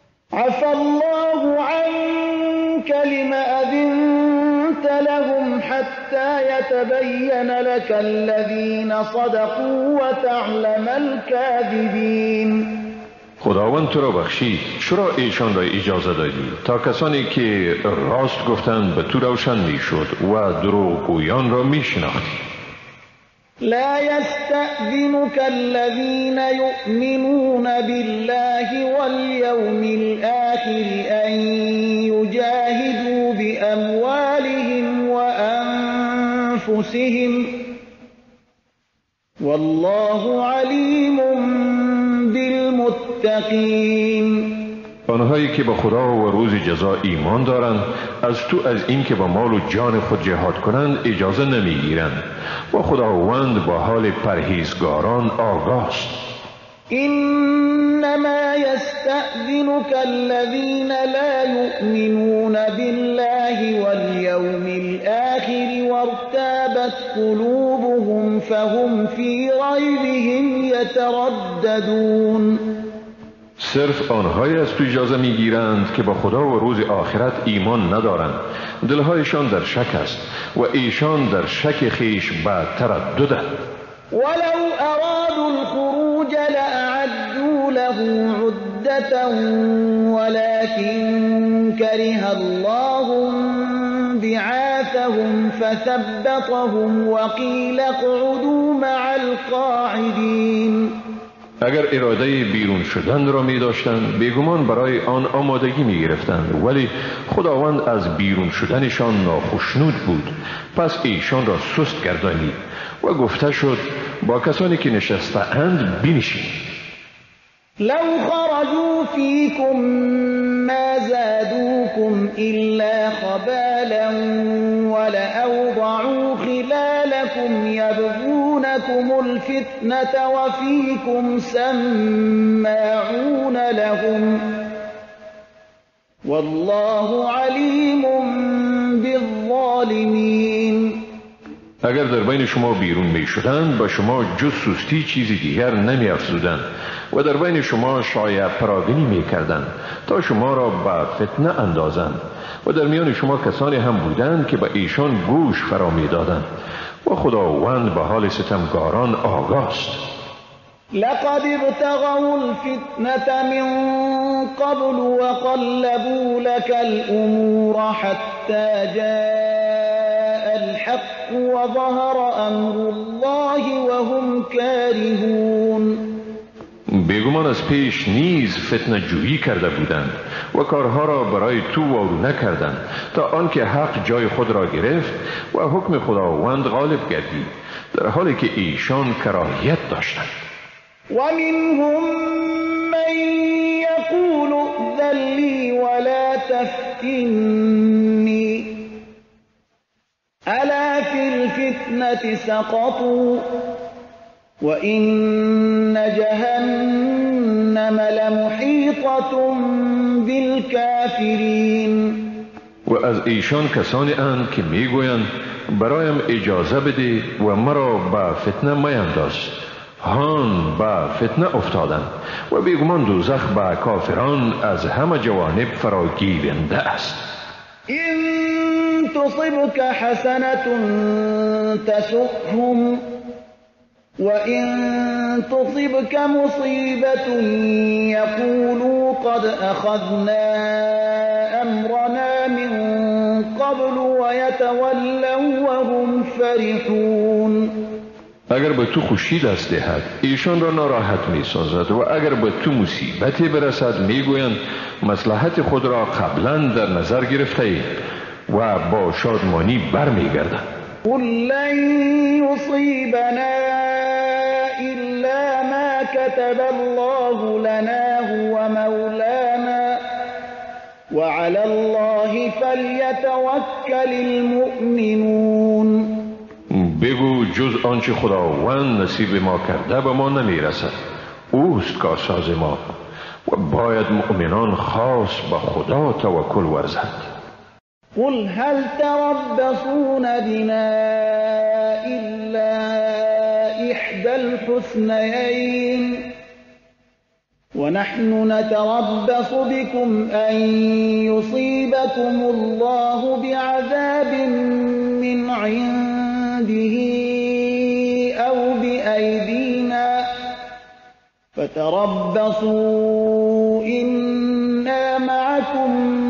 عفا الله عنك لما أذنت لهم حتى يتبين لك الذين صدقوا وتعلم الكاذبين. خداوند تو را بخشید، چرا ایشان را اجازه دادی تا کسانی که راست گفتند به تو روشن میشد و دروغگویان را میشناختی؟ لا يستأذنك الذين يؤمنون بالله واليوم الآخر أن يجاهدوا بأموالهم وأنفسهم والله عليم بالمتقين. آنهایی که به خدا و روز جزا ایمان دارند از این که با مال و جان خود جهاد کنند اجازه نمیگیرند و خداوند با حال پرهیزگاران آگاست. إنما يستأذنك الذين لا يؤمنون بالله واليوم الآخر وارتابت قلوبهم فهم في ريبهم يترددون. صرف آنهایی از تو اجازه میگیرند که با خدا و روز آخرت ایمان ندارند، دلهایشان در شک است و ایشان در شک خیش به ترددند. ولو أرادوا الخروج لأعدوا له عدة ولكن كره الله بعاثهم فثبطهم وقيل اقعدوا مع القاعدين. اگر اراده بیرون شدن را می داشتند بیگمان برای آن آمادگی می گرفتند، ولی خداوند از بیرون شدنشان ناخشنود بود، پس ایشان را سست گردانید و گفته شد با کسانی که نشسته اند بنشینید. لو خرجوا فيكم ما زادوكم إلا خبالا ولأوضعوا خلالكم يبغونكم الفتنة وفيكم سماعون لهم والله عليم بالظالمين. اگر در بین شما بیرون می شدند با شما جز سستی چیزی دیگر نمی افزودند و در بین شما شایع پراگنی می کردند تا شما را به فتنه اندازند و در میان شما کسانی هم بودند که به ایشان گوش فرا می دادند و خداوند به حال ستمگاران آگاست. لقد ابتغوا الفتنة من قبل وقلبوا لك الأمور حتى جاء الحق وظهر أمر الله وهم كارهون. بیگمان از پیش نیز فتنه جویی کرده بودند و کارها را برای تو وارو نکردند تا آنکه حق جای خود را گرفت و حکم خداوند غالب گردید، در حالی که ایشان کراهیت داشتند. ومنهم من يقول ائذن لي ولا تفتني ألا في الفتنة سقطوا وإن جهنم لمحيطة بالكافرين. و از ایشان کسانی اند که میگویند برایم اجازه بده و مرا به فتنه مینداز، هان به فتنه افتادند و بیگمان دوزخ به کافران از همه جوانب فراگیرنده است. إن تصبك حسنة تسؤهم وإن تصبك مصيبة يقولوا قد أخذنا أمرنا من قبل ويتولوا وهم فرحون. اگر به تو خوشی دست دهد ایشان را ناراحت می سازد و اگر به تو مصیبتی برسد می گویند مصلحت خود را قبلا در نظر گرفته اید و با شادمانی بر می گردند. قل لن يصيبنا إلا ما كتب الله لنا هو مولانا وعلى الله فليتوكل المؤمنون. بگو جز آنچه خداوند نصیب ما کرده به ما نمی رسد، اوست کارساز ما و باید مؤمنان خاص به خدا توکل ورزند. قل هل تربصون بنا إلا إحدى الحسنيين ونحن نتربص بكم أن يصيبكم الله بعذاب من عنده أو بأيدينا فتربصوا إنا معكم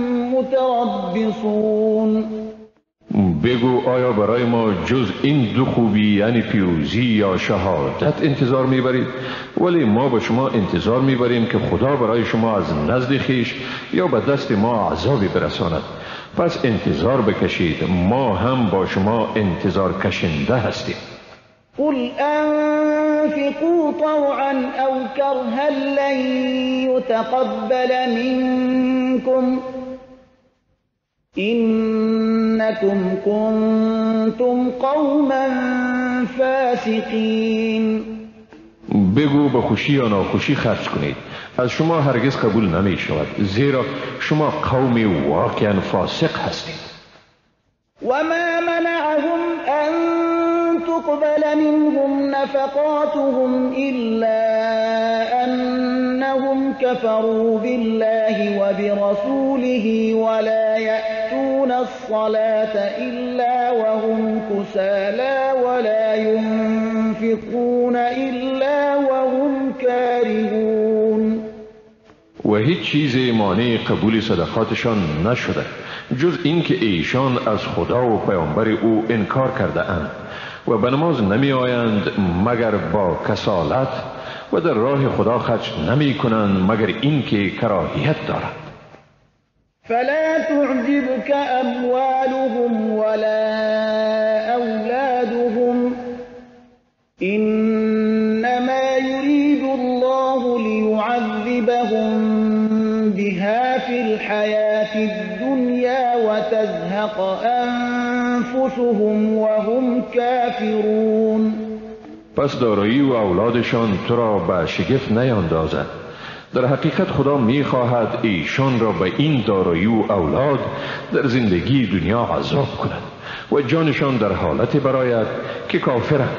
متربصون. بگو آیا برای ما جز این دو خوبی یعنی پیروزی یا شهادت انتظار میبرید؟ ولی ما به شما انتظار میبریم که خدا برای شما از نزد خویش یا به دست ما عذابی برساند. پس انتظار بکشید، ما هم با شما انتظار کشنده هستیم. قل أنفقوا طوعا أو كرها لن يتقبل منكم إنكم كنتم قوما فاسقين. بگو به خوشی یا ناخوشی خرج کنید، از شما هرگز قبول نمی شود، زیرا شما قومی واقعا فاسق هستید. وما منعهم أن تقبل منهم نفقاتهم إلا أنهم كفروا بالله وبرسوله ولا يأتون الصلاة إلا وهم كسالى ولا ينفقون إلا وهم كارهون. و هیچ چیز مانع قبول صدقاتشان نشده جز اینکه ایشان از خدا و پیامبر او انکار کرده اند و به نماز نمی آیند مگر با کسالت و در راه خدا خرج نمی کنند مگر اینکه کراهیت دارند. فلا تعجبك أموالهم ولا أولادهم إنما يريد الله ليعذبهم بها في الحياة الدنيا وتزهق أنفسهم وهم كافرون. پس دارایی و اولادشان تو را به شگفت نیندازد. در حقیقت خدا می خواهد ایشان را به این دارایی و اولاد در زندگی دنیا عذاب کند و جانشان در حالت برآید که کافرند.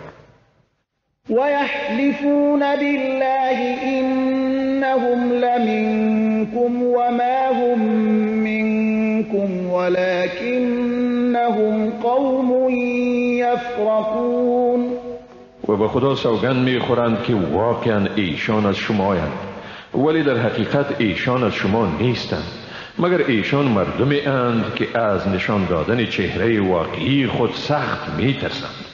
ويحلفون بالله إنهم لمنكم وما هم منكم ولكنهم قوم يفرقون. و به خدا سوگند می خورند که واقعا ایشان از شما آیند ولی در حقیقت ایشان از شما نیستند مگر ایشان مردمی اند که از نشان دادن چهره واقعی خود سخت می ترسند.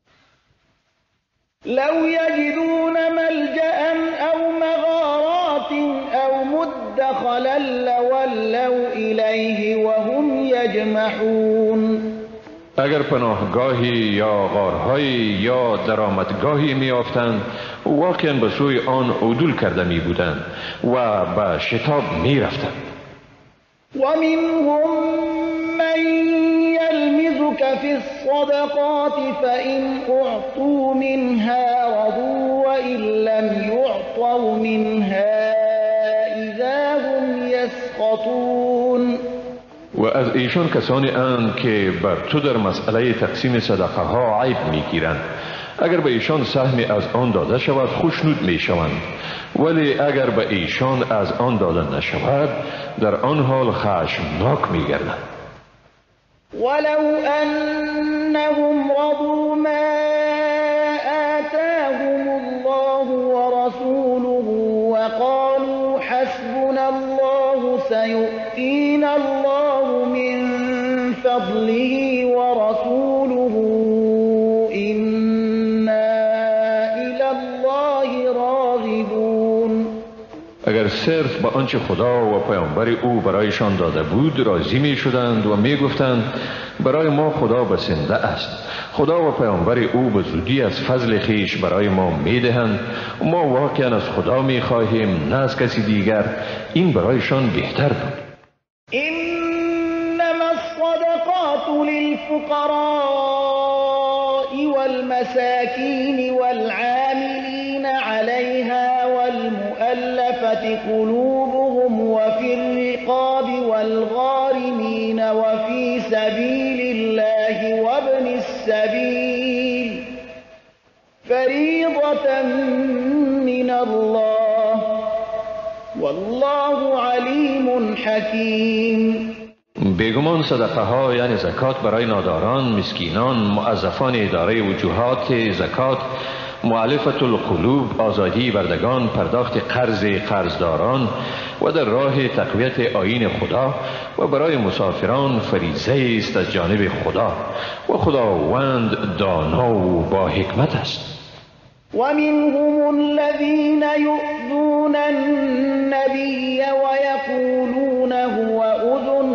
لو يجدون ملجأ أو مغارات أو مدخلا لولوا إليه وهم يجمحون. اگر پناهگاهی یا غارهایی یا درآمدگاهی میافتند واقعا به سوی آن عدول کرده می بودند و به شتاب می رفتند. ومنهم من يلمزك في الصدقات فإن أعطوا منها رضوا وإن لم يعطوا منها إذا هم يسخطون. و از ایشان کسانی اند که بر تو در مسئله تقسیم صدقه ها عیب می گیرند. اگر به ایشان سهمی از آن داده شود خوشنود می شوند ولی اگر به ایشان از آن داده نشود در آن حال خشمناک می گردند. ولو أنهم رضوا ما آتاهم الله ورسوله وقالوا حسبنا الله سيؤتينا الله من فضله ورسوله إنا إلى الله راغبون. اگر صرف به آنچه خدا و پیامبر او برایشان داده بود راضی می شدند و می گفتند برای ما خدا بسنده است، خدا و پیامبر او به زودی از فضل خیش برای ما می دهند و ما واقعا از خدا می خواهیم نه از کسی دیگر، این برایشان بهتر بود. إنما الصدقات للفقراء والمساكين والعاملين عليها والمؤلفة قلوبهم وفي الرقاب والغارمين وفي سبيل الله وابن السبيل فريضة من الله والله عليم حكيم. بیگمان صدقه ها یعنی زکات برای ناداران، مسکینان، موظفان اداره وجوهات زکات، مؤلفة القلوب، آزادی بردگان، پرداخت قرضداران و در راه تقویت آیین خدا و برای مسافران فریضه است از جانب خدا و خداوند دانا و با حکمت است. ومنهم الذين يؤذون النبي ويقولون هو أذن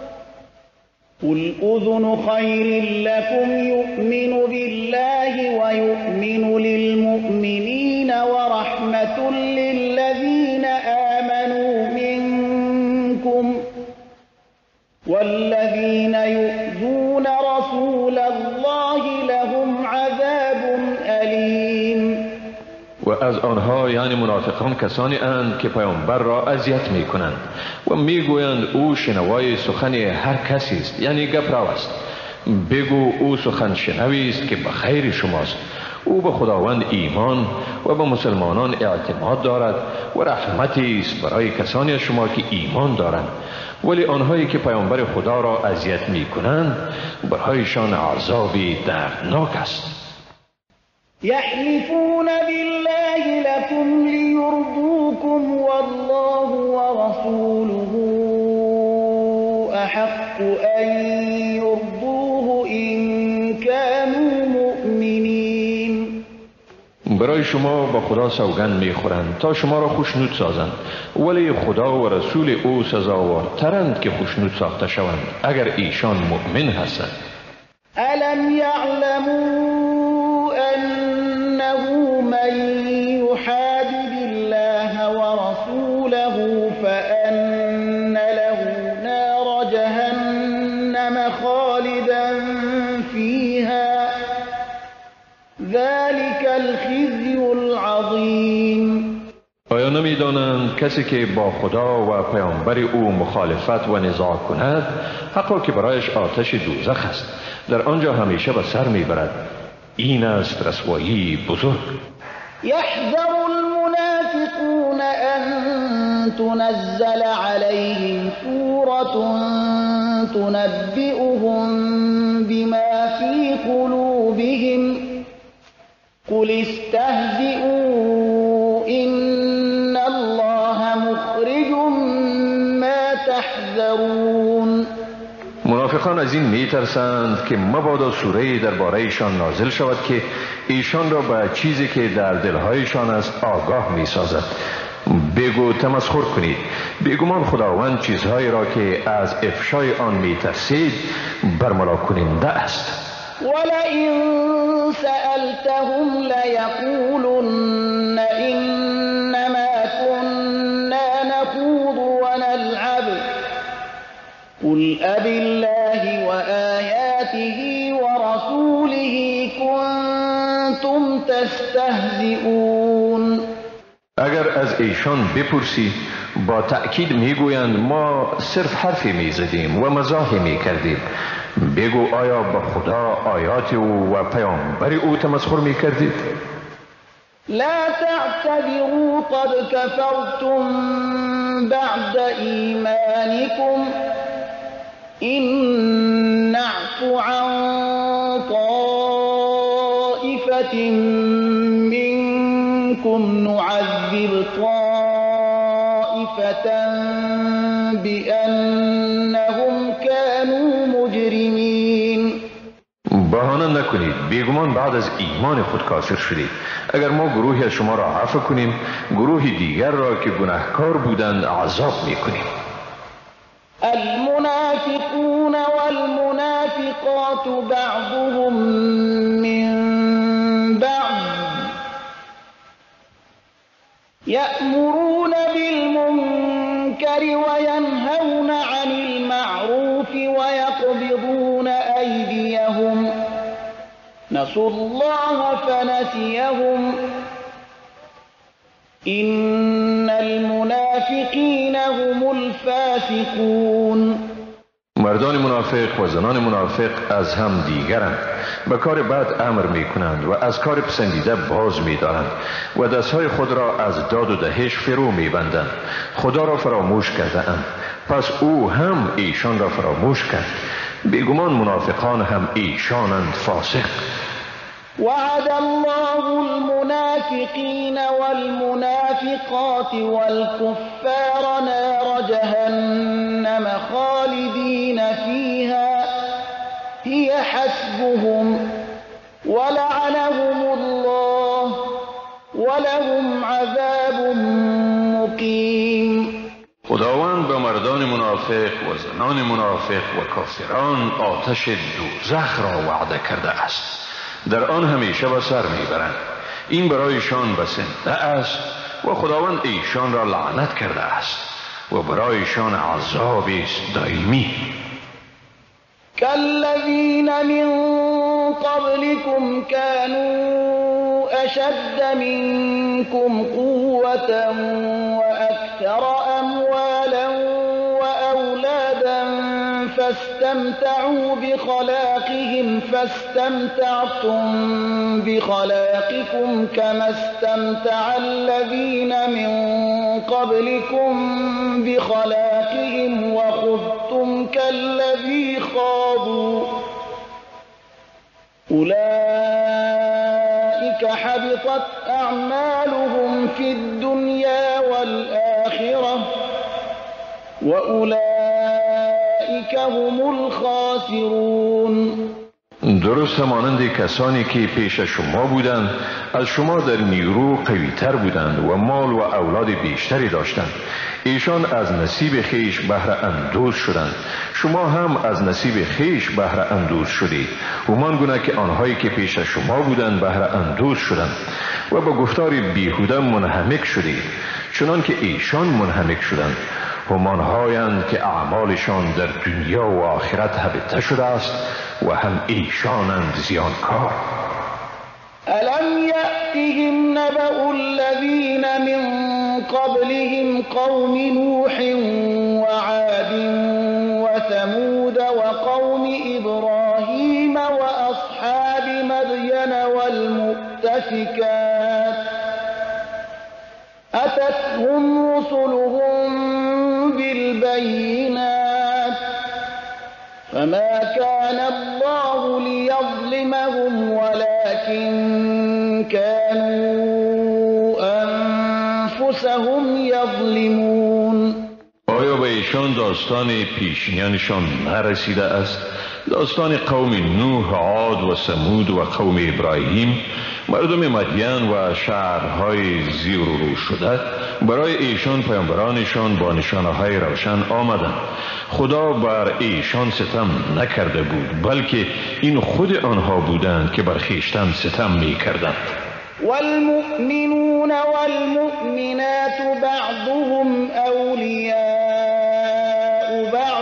قل أذن خير لكم يؤمن بالله ويؤمن للمؤمنين ورحمة للذين آمنوا منكم والذين يؤذون رسول الله لهم عذاب أليم. و از آنها یعنی منافقان کسانی اند که پیامبر را اذیت می کنند و می گویند او شنوای سخن هر کسی است، یعنی گپ رو است. بگو او سخن شنوی است که به خیر شماست. او به خداوند ایمان و به مسلمانان اعتماد دارد و رحمتی است برای کسانی از شما که ایمان دارند، ولی آنهایی که پیامبر خدا را اذیت می کنند برایشان عذابی دردناک است. يحلفون بالله لكم ليرضوكم والله ورسوله أحق أن يرضوه إن كانوا مؤمنين. برای شما با خدا سوگند میخورند تا شما را خوشنود سازند، ولی خدا و رسول او سزاوارترند که خوشنود ساخته شوند اگر ایشان مؤمن هستند. ألم يعلموا أنه من يحادد الله ورسوله فأن له نار جهنم خالدا فيها ذلك الخزي العظيم. آیا نمی دانند کسی که با خدا و پیامبر او مخالفت و نزاع کند حقا که برایش آتش دوزخ است، در آنجا همیشه به سر می برد. این است رسوایی بزرگ. يحذر المنافقون أن تنزل عليهم سورة تنبئهم بما في قلوبهم قل استهزئوا إن الله مخرج ما تحذرون. منافقان از این می ترسند که مبادا سوره درباره ایشان نازل شود که ایشان را به چیزی که در دلهایشان است آگاه می سازد. بگو تمسخر کنید، بیگمان خداوند چیزهایی را که از افشای آن می ترسید برملا کننده است. ولئن سألتهم ليقولن إنما كنا نخوض ونلعب قل أبالله وآياته ورسوله كنتم تستهزئون. اگر از ایشان بپرسی با تأکید میگویند ما صرف حرفی میزدیم و مزاحی میکردیم. بگو آیا به خدا آیات او و پیامبر او تمسخر میکردید؟ لا تعتذروا قد كفرتم بعد إيمانكم إن نعف عن طائفة منكم نعذب طائفة بأنهم كانوا مجرمين. بهانه نکنید، بیگمان بعد از ایمان خود کافر شدید. اگر ما گروهی از شما را عفو کنیم، گروهی دیگر را که گناهکار بودند عذاب میکنیم. المنافقون والمنافقات بعضهم من بعض يأمرون بالمنكر وينهون عن المعروف ويقبضون أيديهم نسوا الله فنسيهم إن المنافقين هم الفاسقون. مردان منافق و زنان منافق از هم دیگرند، به کار بد امر می کنند و از کار پسندیده باز می دارند و دستهای خود را از داد و دهش فرو می بندند. خدا را فراموش کرده اند، پس او هم ایشان را فراموش کرد. بیگمان منافقان هم ایشانند فاسق. وعد الله المنافقين والمنافقات والكفار نار جهنم خالدين فيها هي حسبهم ولعنهم الله ولهم عذاب مقيم. خداوند به مردان منافق و زنان منافق و کافران آتش دوزخ را وعده کرده است، در آن همیشه به سر میبرند. این برایشان بسنده است و خداوند ایشان را لعنت کرده است و برایشان عذاب دائمی. كالذين من قبلكم كانوا أشد منكم قوة وأكثر أموالا وأولادا فاستمتعوا بخلاقهم فاستمتعتم بخلاقكم كما استمتع الذين من قبلكم بخلاقهم وخذتم كالذي خاضوا أولئك حبطت أعمالهم في الدنيا والآخرة وأولئك هم الخاسرون. درست مانند کسانی که پیش شما بودند، از شما در نیرو قوی تر بودند و مال و اولاد بیشتری داشتند. ایشان از نصیب خیش بهره اندوز شدند، شما هم از نصیب خیش بهره اندوز شدید. همان گونه که آنهایی که پیش شما بودند بهره اندوز شدند و با گفتار بیهوده منهمک شدید چنان که ایشان منهمک شدند. همانهایند که اعمالشان در دنیا و آخرت هبطه شده است و هم ایشانند زیانکار. ألم يأتهم نبأ الذين من قبلهم قوم نوح وعاد وثمود وقوم إبراهيم وأصحاب مدين والمؤتفكات أتتهم رسلهم بالبينات فما كان الله ليظلمهم ولكن كانوا أنفسهم يظلمون. آیا به ایشان داستان پیشینیانشان نرسیده است؟ داستان قوم نوح، عاد و ثمود و قوم ابراهیم، مردم مدین و شهرهای زیر و رو شده، برای ایشان پیامبرانشان با نشانه‌های روشن آمدند. خدا بر ایشان ستم نکرده بود، بلکه این خود آنها بودند که بر خویشتن ستم می‌کردند. والمؤمنون والمؤمنات بعضهم أولياء بعض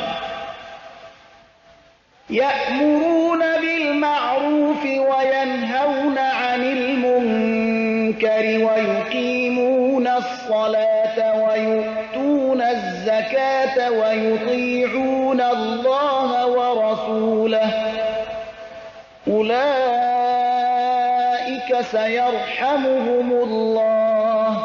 يأمرون بالمعروف وينهون عن المنكر ويقيمون الصلاة ويؤتون الزكاة ويطيعون الله ورسوله أولئك سيرحمهم الله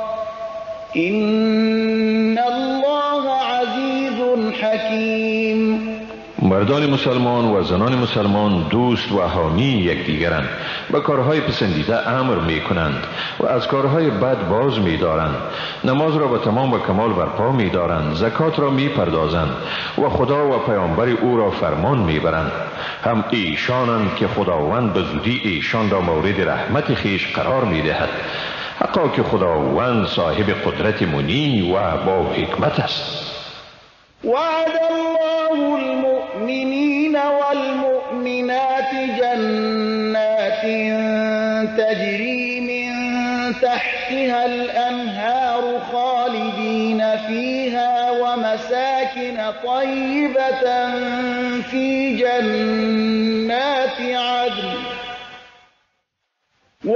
إن الله عزيز حكيم. مردان مسلمان و زنان مسلمان دوست و حامی یکدیگرند، به کارهای پسندیده امر می کنند و از کارهای بد باز می دارند. نماز را به تمام و کمال برپا می دارند، زکات را می پردازند و خدا و پیامبر او را فرمان می برند. هم ایشانند که خداوند به زودی ایشان را مورد رحمت خیش قرار می دهد. حقا که خداوند صاحب قدرت منی و با حکمت است. وعد الله المؤمنين والمؤمنات جنات تجري من تحتها الأنهار خالدين فيها ومساكن طيبة في جنات عدن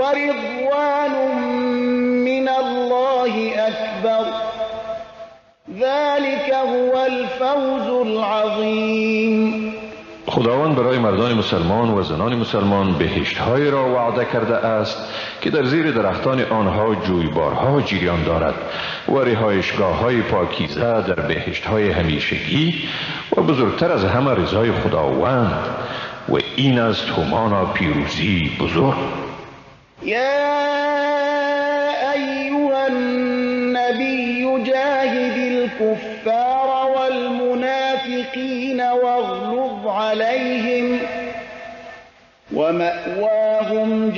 ورضوان من الله أكبر ذلك هو الفوز العظیم. خداوند برای مردان مسلمان و زنان مسلمان بهشت‌هایی را وعده کرده است که در زیر درختان آنها جویبارها جریان دارد و رهایشگاه‌های پاکیزه در بهشت‌های همیشگی و بزرگتر از همه رضای خداوند، و این از تومان پیروزی بزرگ. یا ایها النبی جاهد الكفار والمنافقین واغلظ علیهم ومأواهم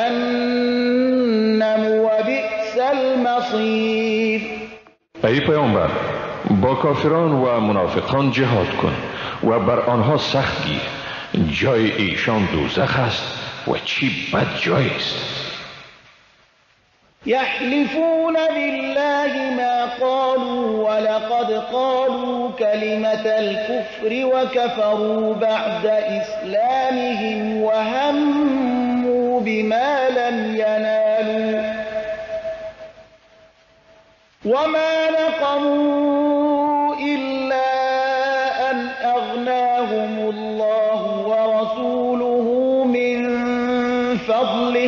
جهنم وبئس المصیر. ای پیامبر، با کافران و منافقان جهاد کن و بر آنها سخت گیر. جای ایشان دوزخ است و چی بد جایی است. يحلفون بالله ما قالوا ولقد قالوا كلمة الكفر وكفروا بعد إسلامهم وهموا بما لم ينالوا وما نقموا إلا أن أغناهم الله ورسوله من فضله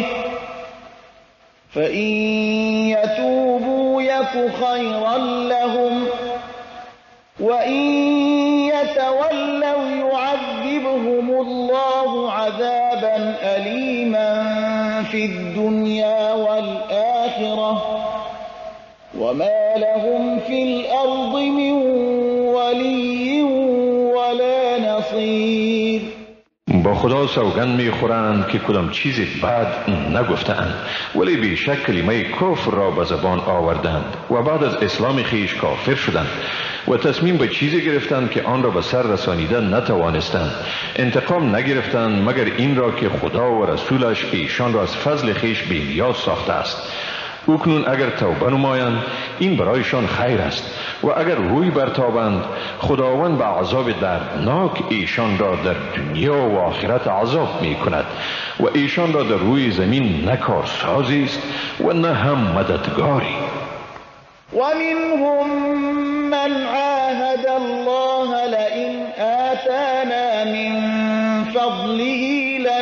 فإن يتوبوا يك خيرا لهم وإن يتولوا يعذبهم الله عذابا أليما في الدنيا والآخرة وما لهم في الأرض من ولي ولا نصير. با خدا سوگند میخورند که کدام چیز بد نگفتند، ولی بیشک کلمه کفر را به زبان آوردند و بعد از اسلام خیش کافر شدند و تصمیم به چیزی گرفتند که آن را به سر رسانیدن نتوانستند. انتقام نگرفتند مگر این را که خدا و رسولش ایشان را از فضل خیش بی‌نیاز ساخته است. اکنون اگر توبه نمایند این برایشان خیر است و اگر روی برتابند خداوند به عذاب دردناک ایشان را در دنیا و آخرت عذاب می کند و ایشان را در روی زمین نه کارسازی است و نه هم مددگاری. ومنهم من عاهد الله لئن آتانا من فضله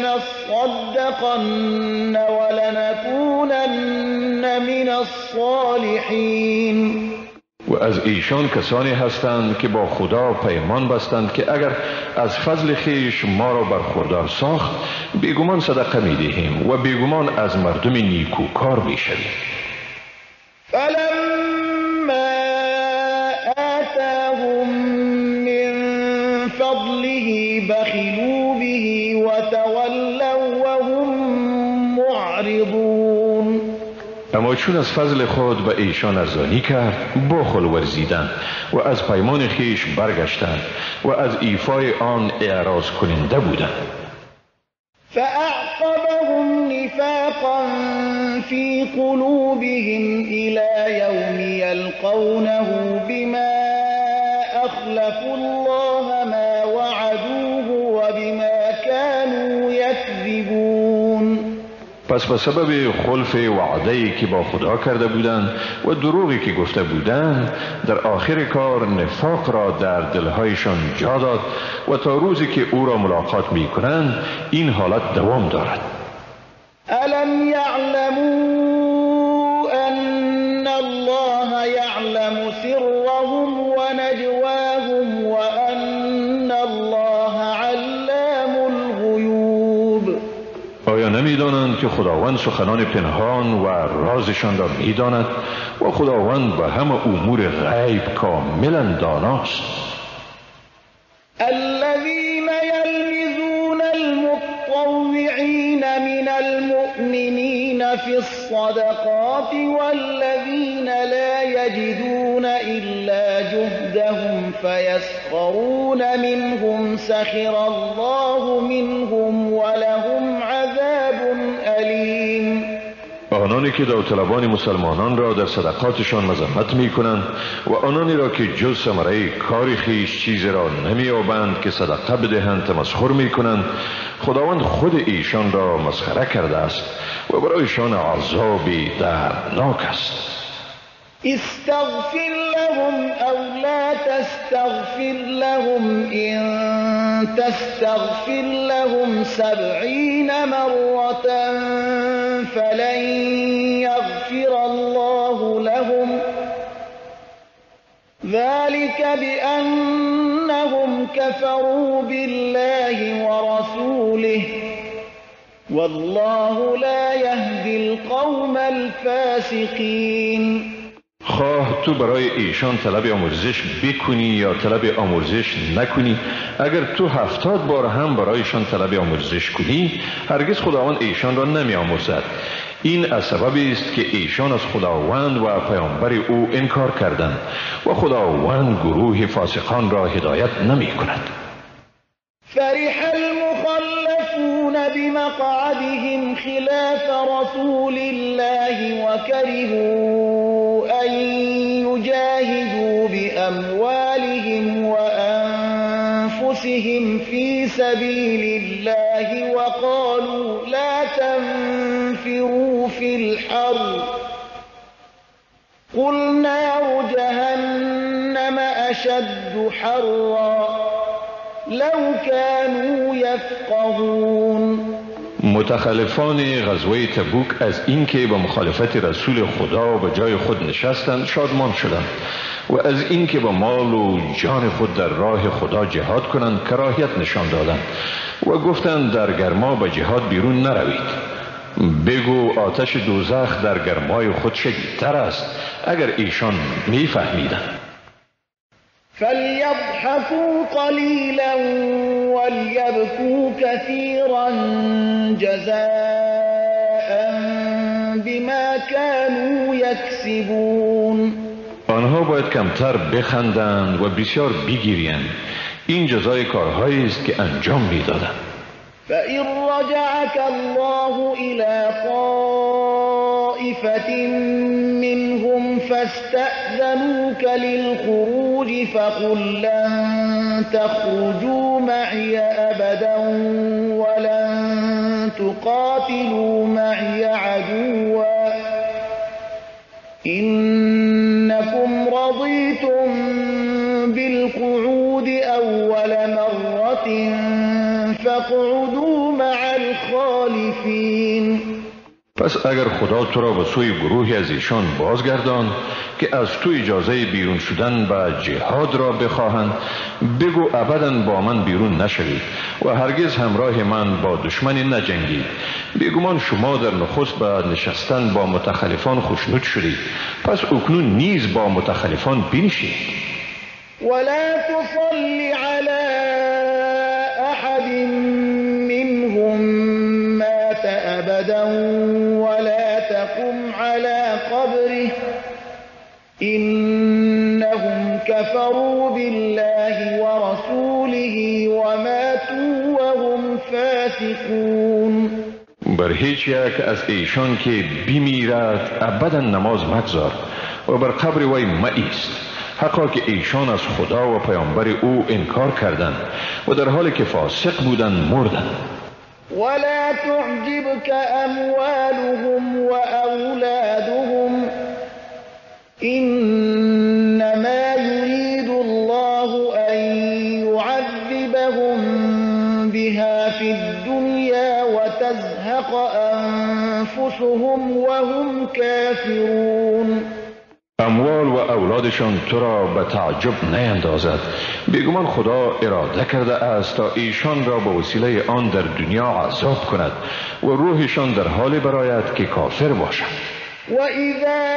لنصدقن ولنكونن من الصالحین. و از ایشان کسانی هستند که با خدا پیمان بستند که اگر از فضل خیش ما را برخوردار ساخت بیگمان صدقه می دهیم و بیگمان از مردم نیکوکار می شویم. فلما آتاهم من فضله بخلوا به وتولوا وهم معرضون. اما چون از فضل خود به ایشان ارزانی کرد بخل ورزیدند و از پیمان خیش برگشتند و از ایفای آن اعراض کننده بودند. فأعقبهم نفاقا في قلوبهم إلى يوم يلقونه بما أخلفوا الله ما وعدوه وبما كانوا يكذبون. پس به سبب خلف وعده‌ای که با خدا کرده بودند و دروغی که گفته بودند در آخر کار نفاق را در دلهایشان جا داد و تا روزی که او را ملاقات می کنند این حالت دوام دارد. الم يعلموا ان الله يعلم سرهم ونجواهم وان الله علام الغیوب. آیا نمی‌دانند که خداوند سخنان پنهان و رازشان را می‌داند و خداوند به همه امور غیب کاملا داناست؟ الذين يلمزون المطوعين من المؤمنين في الصدقات والذين لا يجدون إلا جهدهم فيسخرون منهم سخر الله منهم ولهم عذاب أليم. آنانی که داوطلبان مسلمانان را در صدقاتشان مذمت می کنند و آنانی را که جز ثمره کار خویش چیزی را نمی‌یابند که صدقه بدهند تمسخر می کنند، خداوند خود ایشان را مسخره کرده است و برایشان عذابی دردناک است. استغفر له لهم أو لا تستغفر لهم إن تستغفر لهم 70 مرة فلن يغفر الله لهم ذلك بأنهم كفروا بالله ورسوله والله لا يهدي القوم الفاسقين. خواه تو برای ایشان طلب آمرزش بکنی یا طلب آمرزش نکنی، اگر تو 70 بار هم برایشان طلب آمرزش کنی، هرگز خداوند ایشان را نمی آمرزد. این از سببی است که ایشان از خداوند و پیامبر او انکار کردند و خداوند گروه فاسقان را هدایت نمی کند. فرح المخلفون بمقعدهم خلاف رسول الله وكرهوا أن يجاهدوا بأموالهم وأنفسهم في سبيل الله وقالوا لا تنفروا في الحر قل نار جهنم أشد حرا لو كانوا يفقهون. متخلفان غزوه تبوک از اینکه به مخالفت رسول خدا به جای خود نشستند شادمان شدند و از اینکه به مال و جان خود در راه خدا جهاد کنند کراهیت نشان دادند و گفتند در گرما به جهاد بیرون نروید. بگو آتش دوزخ در گرمای خود شدیدتر است اگر ایشان میفهمیدند. فليضحكوا قليلا وليبكوا كثيرا جزاء بما كانوا يكسبون. آنها باید کمتر بخندند و بسیار بگیرند. این جزای کارهایی است که انجام میدادند. فإن رجعك الله إلى طائفة منهم فاستأذنوك للخروج فقل لن تخرجوا معي أبدا ولن تقاتلوا معي عدوا إنكم رضيتم بالقعود أول مرة فاقعدوا مع الخالفين. پس اگر خدا تو را به سوی گروهی از ایشان بازگردان که از تو اجازه بیرون شدن به جهاد را بخواهند، بگو ابداً با من بیرون نشوید و هرگز همراه من با دشمنی نجنگید. بیگمان شما در نخست به نشستن با متخلفان خوشنود شدید، پس اکنون نیز با متخلفان بنشینید. ولا تصل على أحد منهم مات أبدا ولا تقم على قبره إنهم كفروا بالله ورسوله وماتوا وهم فاسقون. بر هیچ یک از ایشان که بمیرد ابدا نماز مگذار و بر قبر وی مایست، حقا که ایشان از خدا و پیامبر او انکار کردند و در حالی که فاسق بودند مردند. ولا تعجبك أموالهم وأولادهم إنما يريد الله أن يعذبهم بها في الدنيا وتزهق أنفسهم وهم كافرون. اموال و اولادشان تو را به تعجب نیندازد. بیگمان خدا اراده کرده است تا ایشان را به وسیله آن در دنیا عذاب کند و روحشان در حال برآید که کافر باشد. و اذا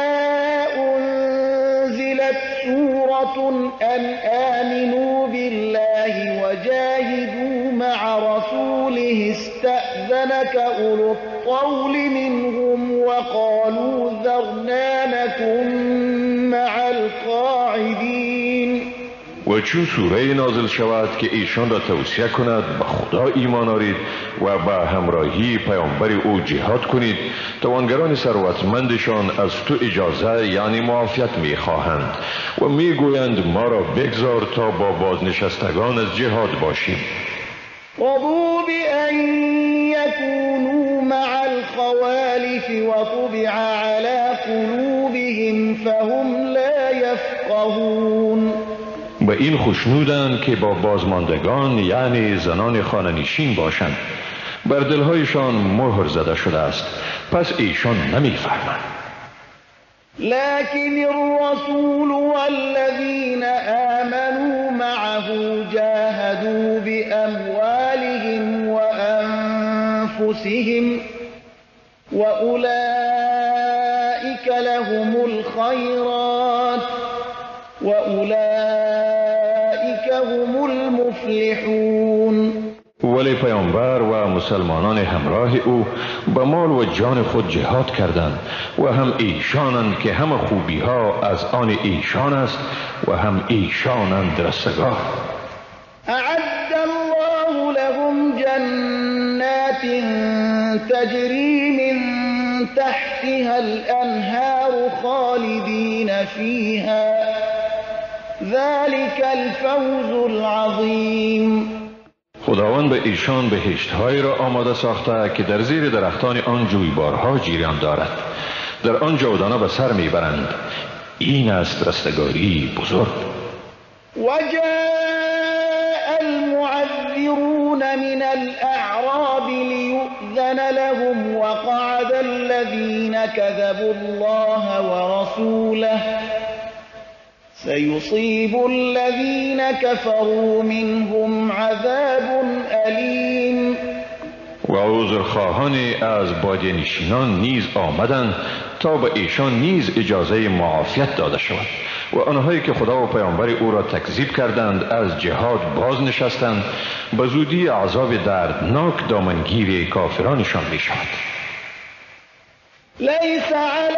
انزلت سورة ان آمنوا بالله وجاهدوا مع رسوله استأذنك اولو الطول منهم وقالوا ذرنا نكن مع القاعدين. و چون سوره نازل شود که ایشان را توصیه کند به خدا ایمان آورید و به همراهی پیامبر او جهاد کنید، توانگران ثروتمندشان از تو اجازه یعنی معافیت میخواهند و میگویند ما را بگذار تا با بازنشستگان از جهاد باشیم. رضوا بأن يكونوا مع الخوالف وطبع على قلوبهم فهم لا يفقهون. يفقهون. به این خوشنودند که با بازماندگان یعنی زنان خانه‌نشین باشند، بر دلهایشان مهر زده شده است، پس ایشان نمیفهمند. لكن الرسول والذين آمنوا معه جاهدوا بأموالهم وأنفسهم وأولئك لهم الخيرات وأولئك هم المفلحون. ولی پیامبر و مسلمانان همراه او به مال و جان خود جهاد کردند و هم ایشانند که هم خوبی ها از آن ایشان است و هم ایشانند رستگار. أعد الله لهم جنات تجري من تحتها الأنهار خالدين فيها ذلك الفوز العظيم. خداوند به ایشان بهشت‌هایی را آماده ساخته که در زیر درختان آن جویبارها جریان دارد، در آن جاودانه به سر میبرند. این است رستگاری بزرگ. وجاء المعذرون من الأعراب ليؤذن لهم وقعد الذين كذبوا الله ورسوله سيصيب الذين كفروا منهم عذاب أليم. و عذرخواهانی از بادیه نشینان نیز آمدند تا به ایشان نیز اجازه معافیت داده شود و آنهایی که خدا و پیامبر او را تکذیب کردند از جهاد باز نشستند، به زودی عذاب دردناک دامنگیر کافرانشان می شود. ليس على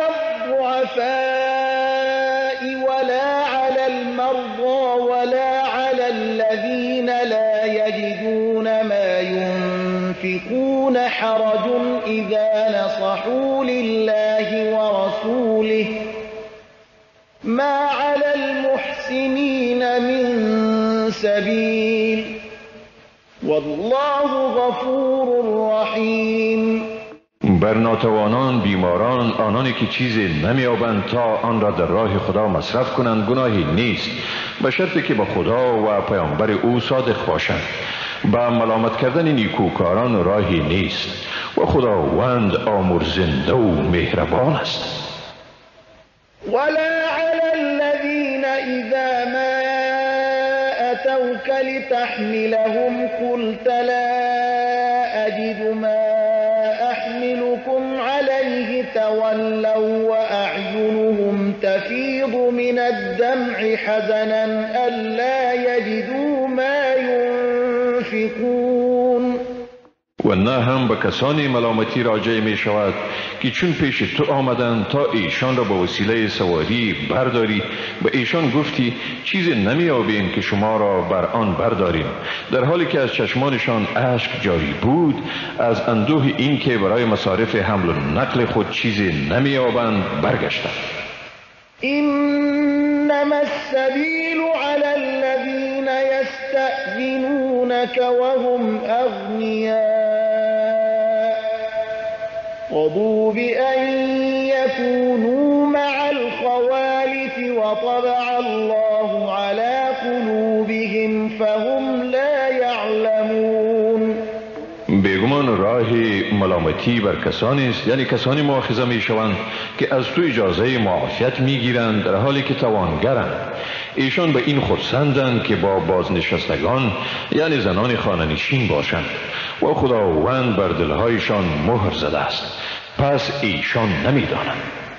الضعفاء ولا على المرضى ولا على الذين لا يجدون ما ينفقون حرج إذا نصحوا لله ورسوله ما على المحسنين من سبيل والله غفور رحيم. بر ناتوانان، بیماران، آنانی که چیزی نمی‌یابند تا آن را در راه خدا مصرف کنند گناهی نیست، به شرطی که با خدا و پیامبر او صادق باشند. به ملامت کردن نیکوکاران راهی نیست و خداوند آمرزنده و مهربان است. ولا على الذين إذا ما أتوك لتحملهم قلت لا أجد ما أحملكم عليه تولوا وأعينهم تفيض من الدمع حزنا ألا يجدوا ما ينفقون. و نه هم به کسانی ملامتی راجع می شود که چون پیش تو آمدند تا ایشان را به وسیله سواری برداری، به ایشان گفتی چیزی نمی‌یابیم که شما را بر آن برداریم، در حالی که از چشمانشان اشک جاری بود از اندوه این که برای مصارف حمل و نقل خود چیزی نمی‌یابند برگشتند. إنما السبيل على الذين يستأذنونك وهم أغنياء رضوا بأن يكونوا مع الخوالف وطبع الله على قلوبهم فهم لا يعلمون. بیگمان راه ملامتی بر کسانی است، یعنی کسانی مؤاخذه می شوند که از تو اجازه معافیت می گیرند در حالی که توانگرند. ایشان به این خرسندند که با بازنشستگان یعنی زنان خانه‌نشین باشند و خداوند بر دلهایشان مهر زده است، پس ایشان نمی دانند.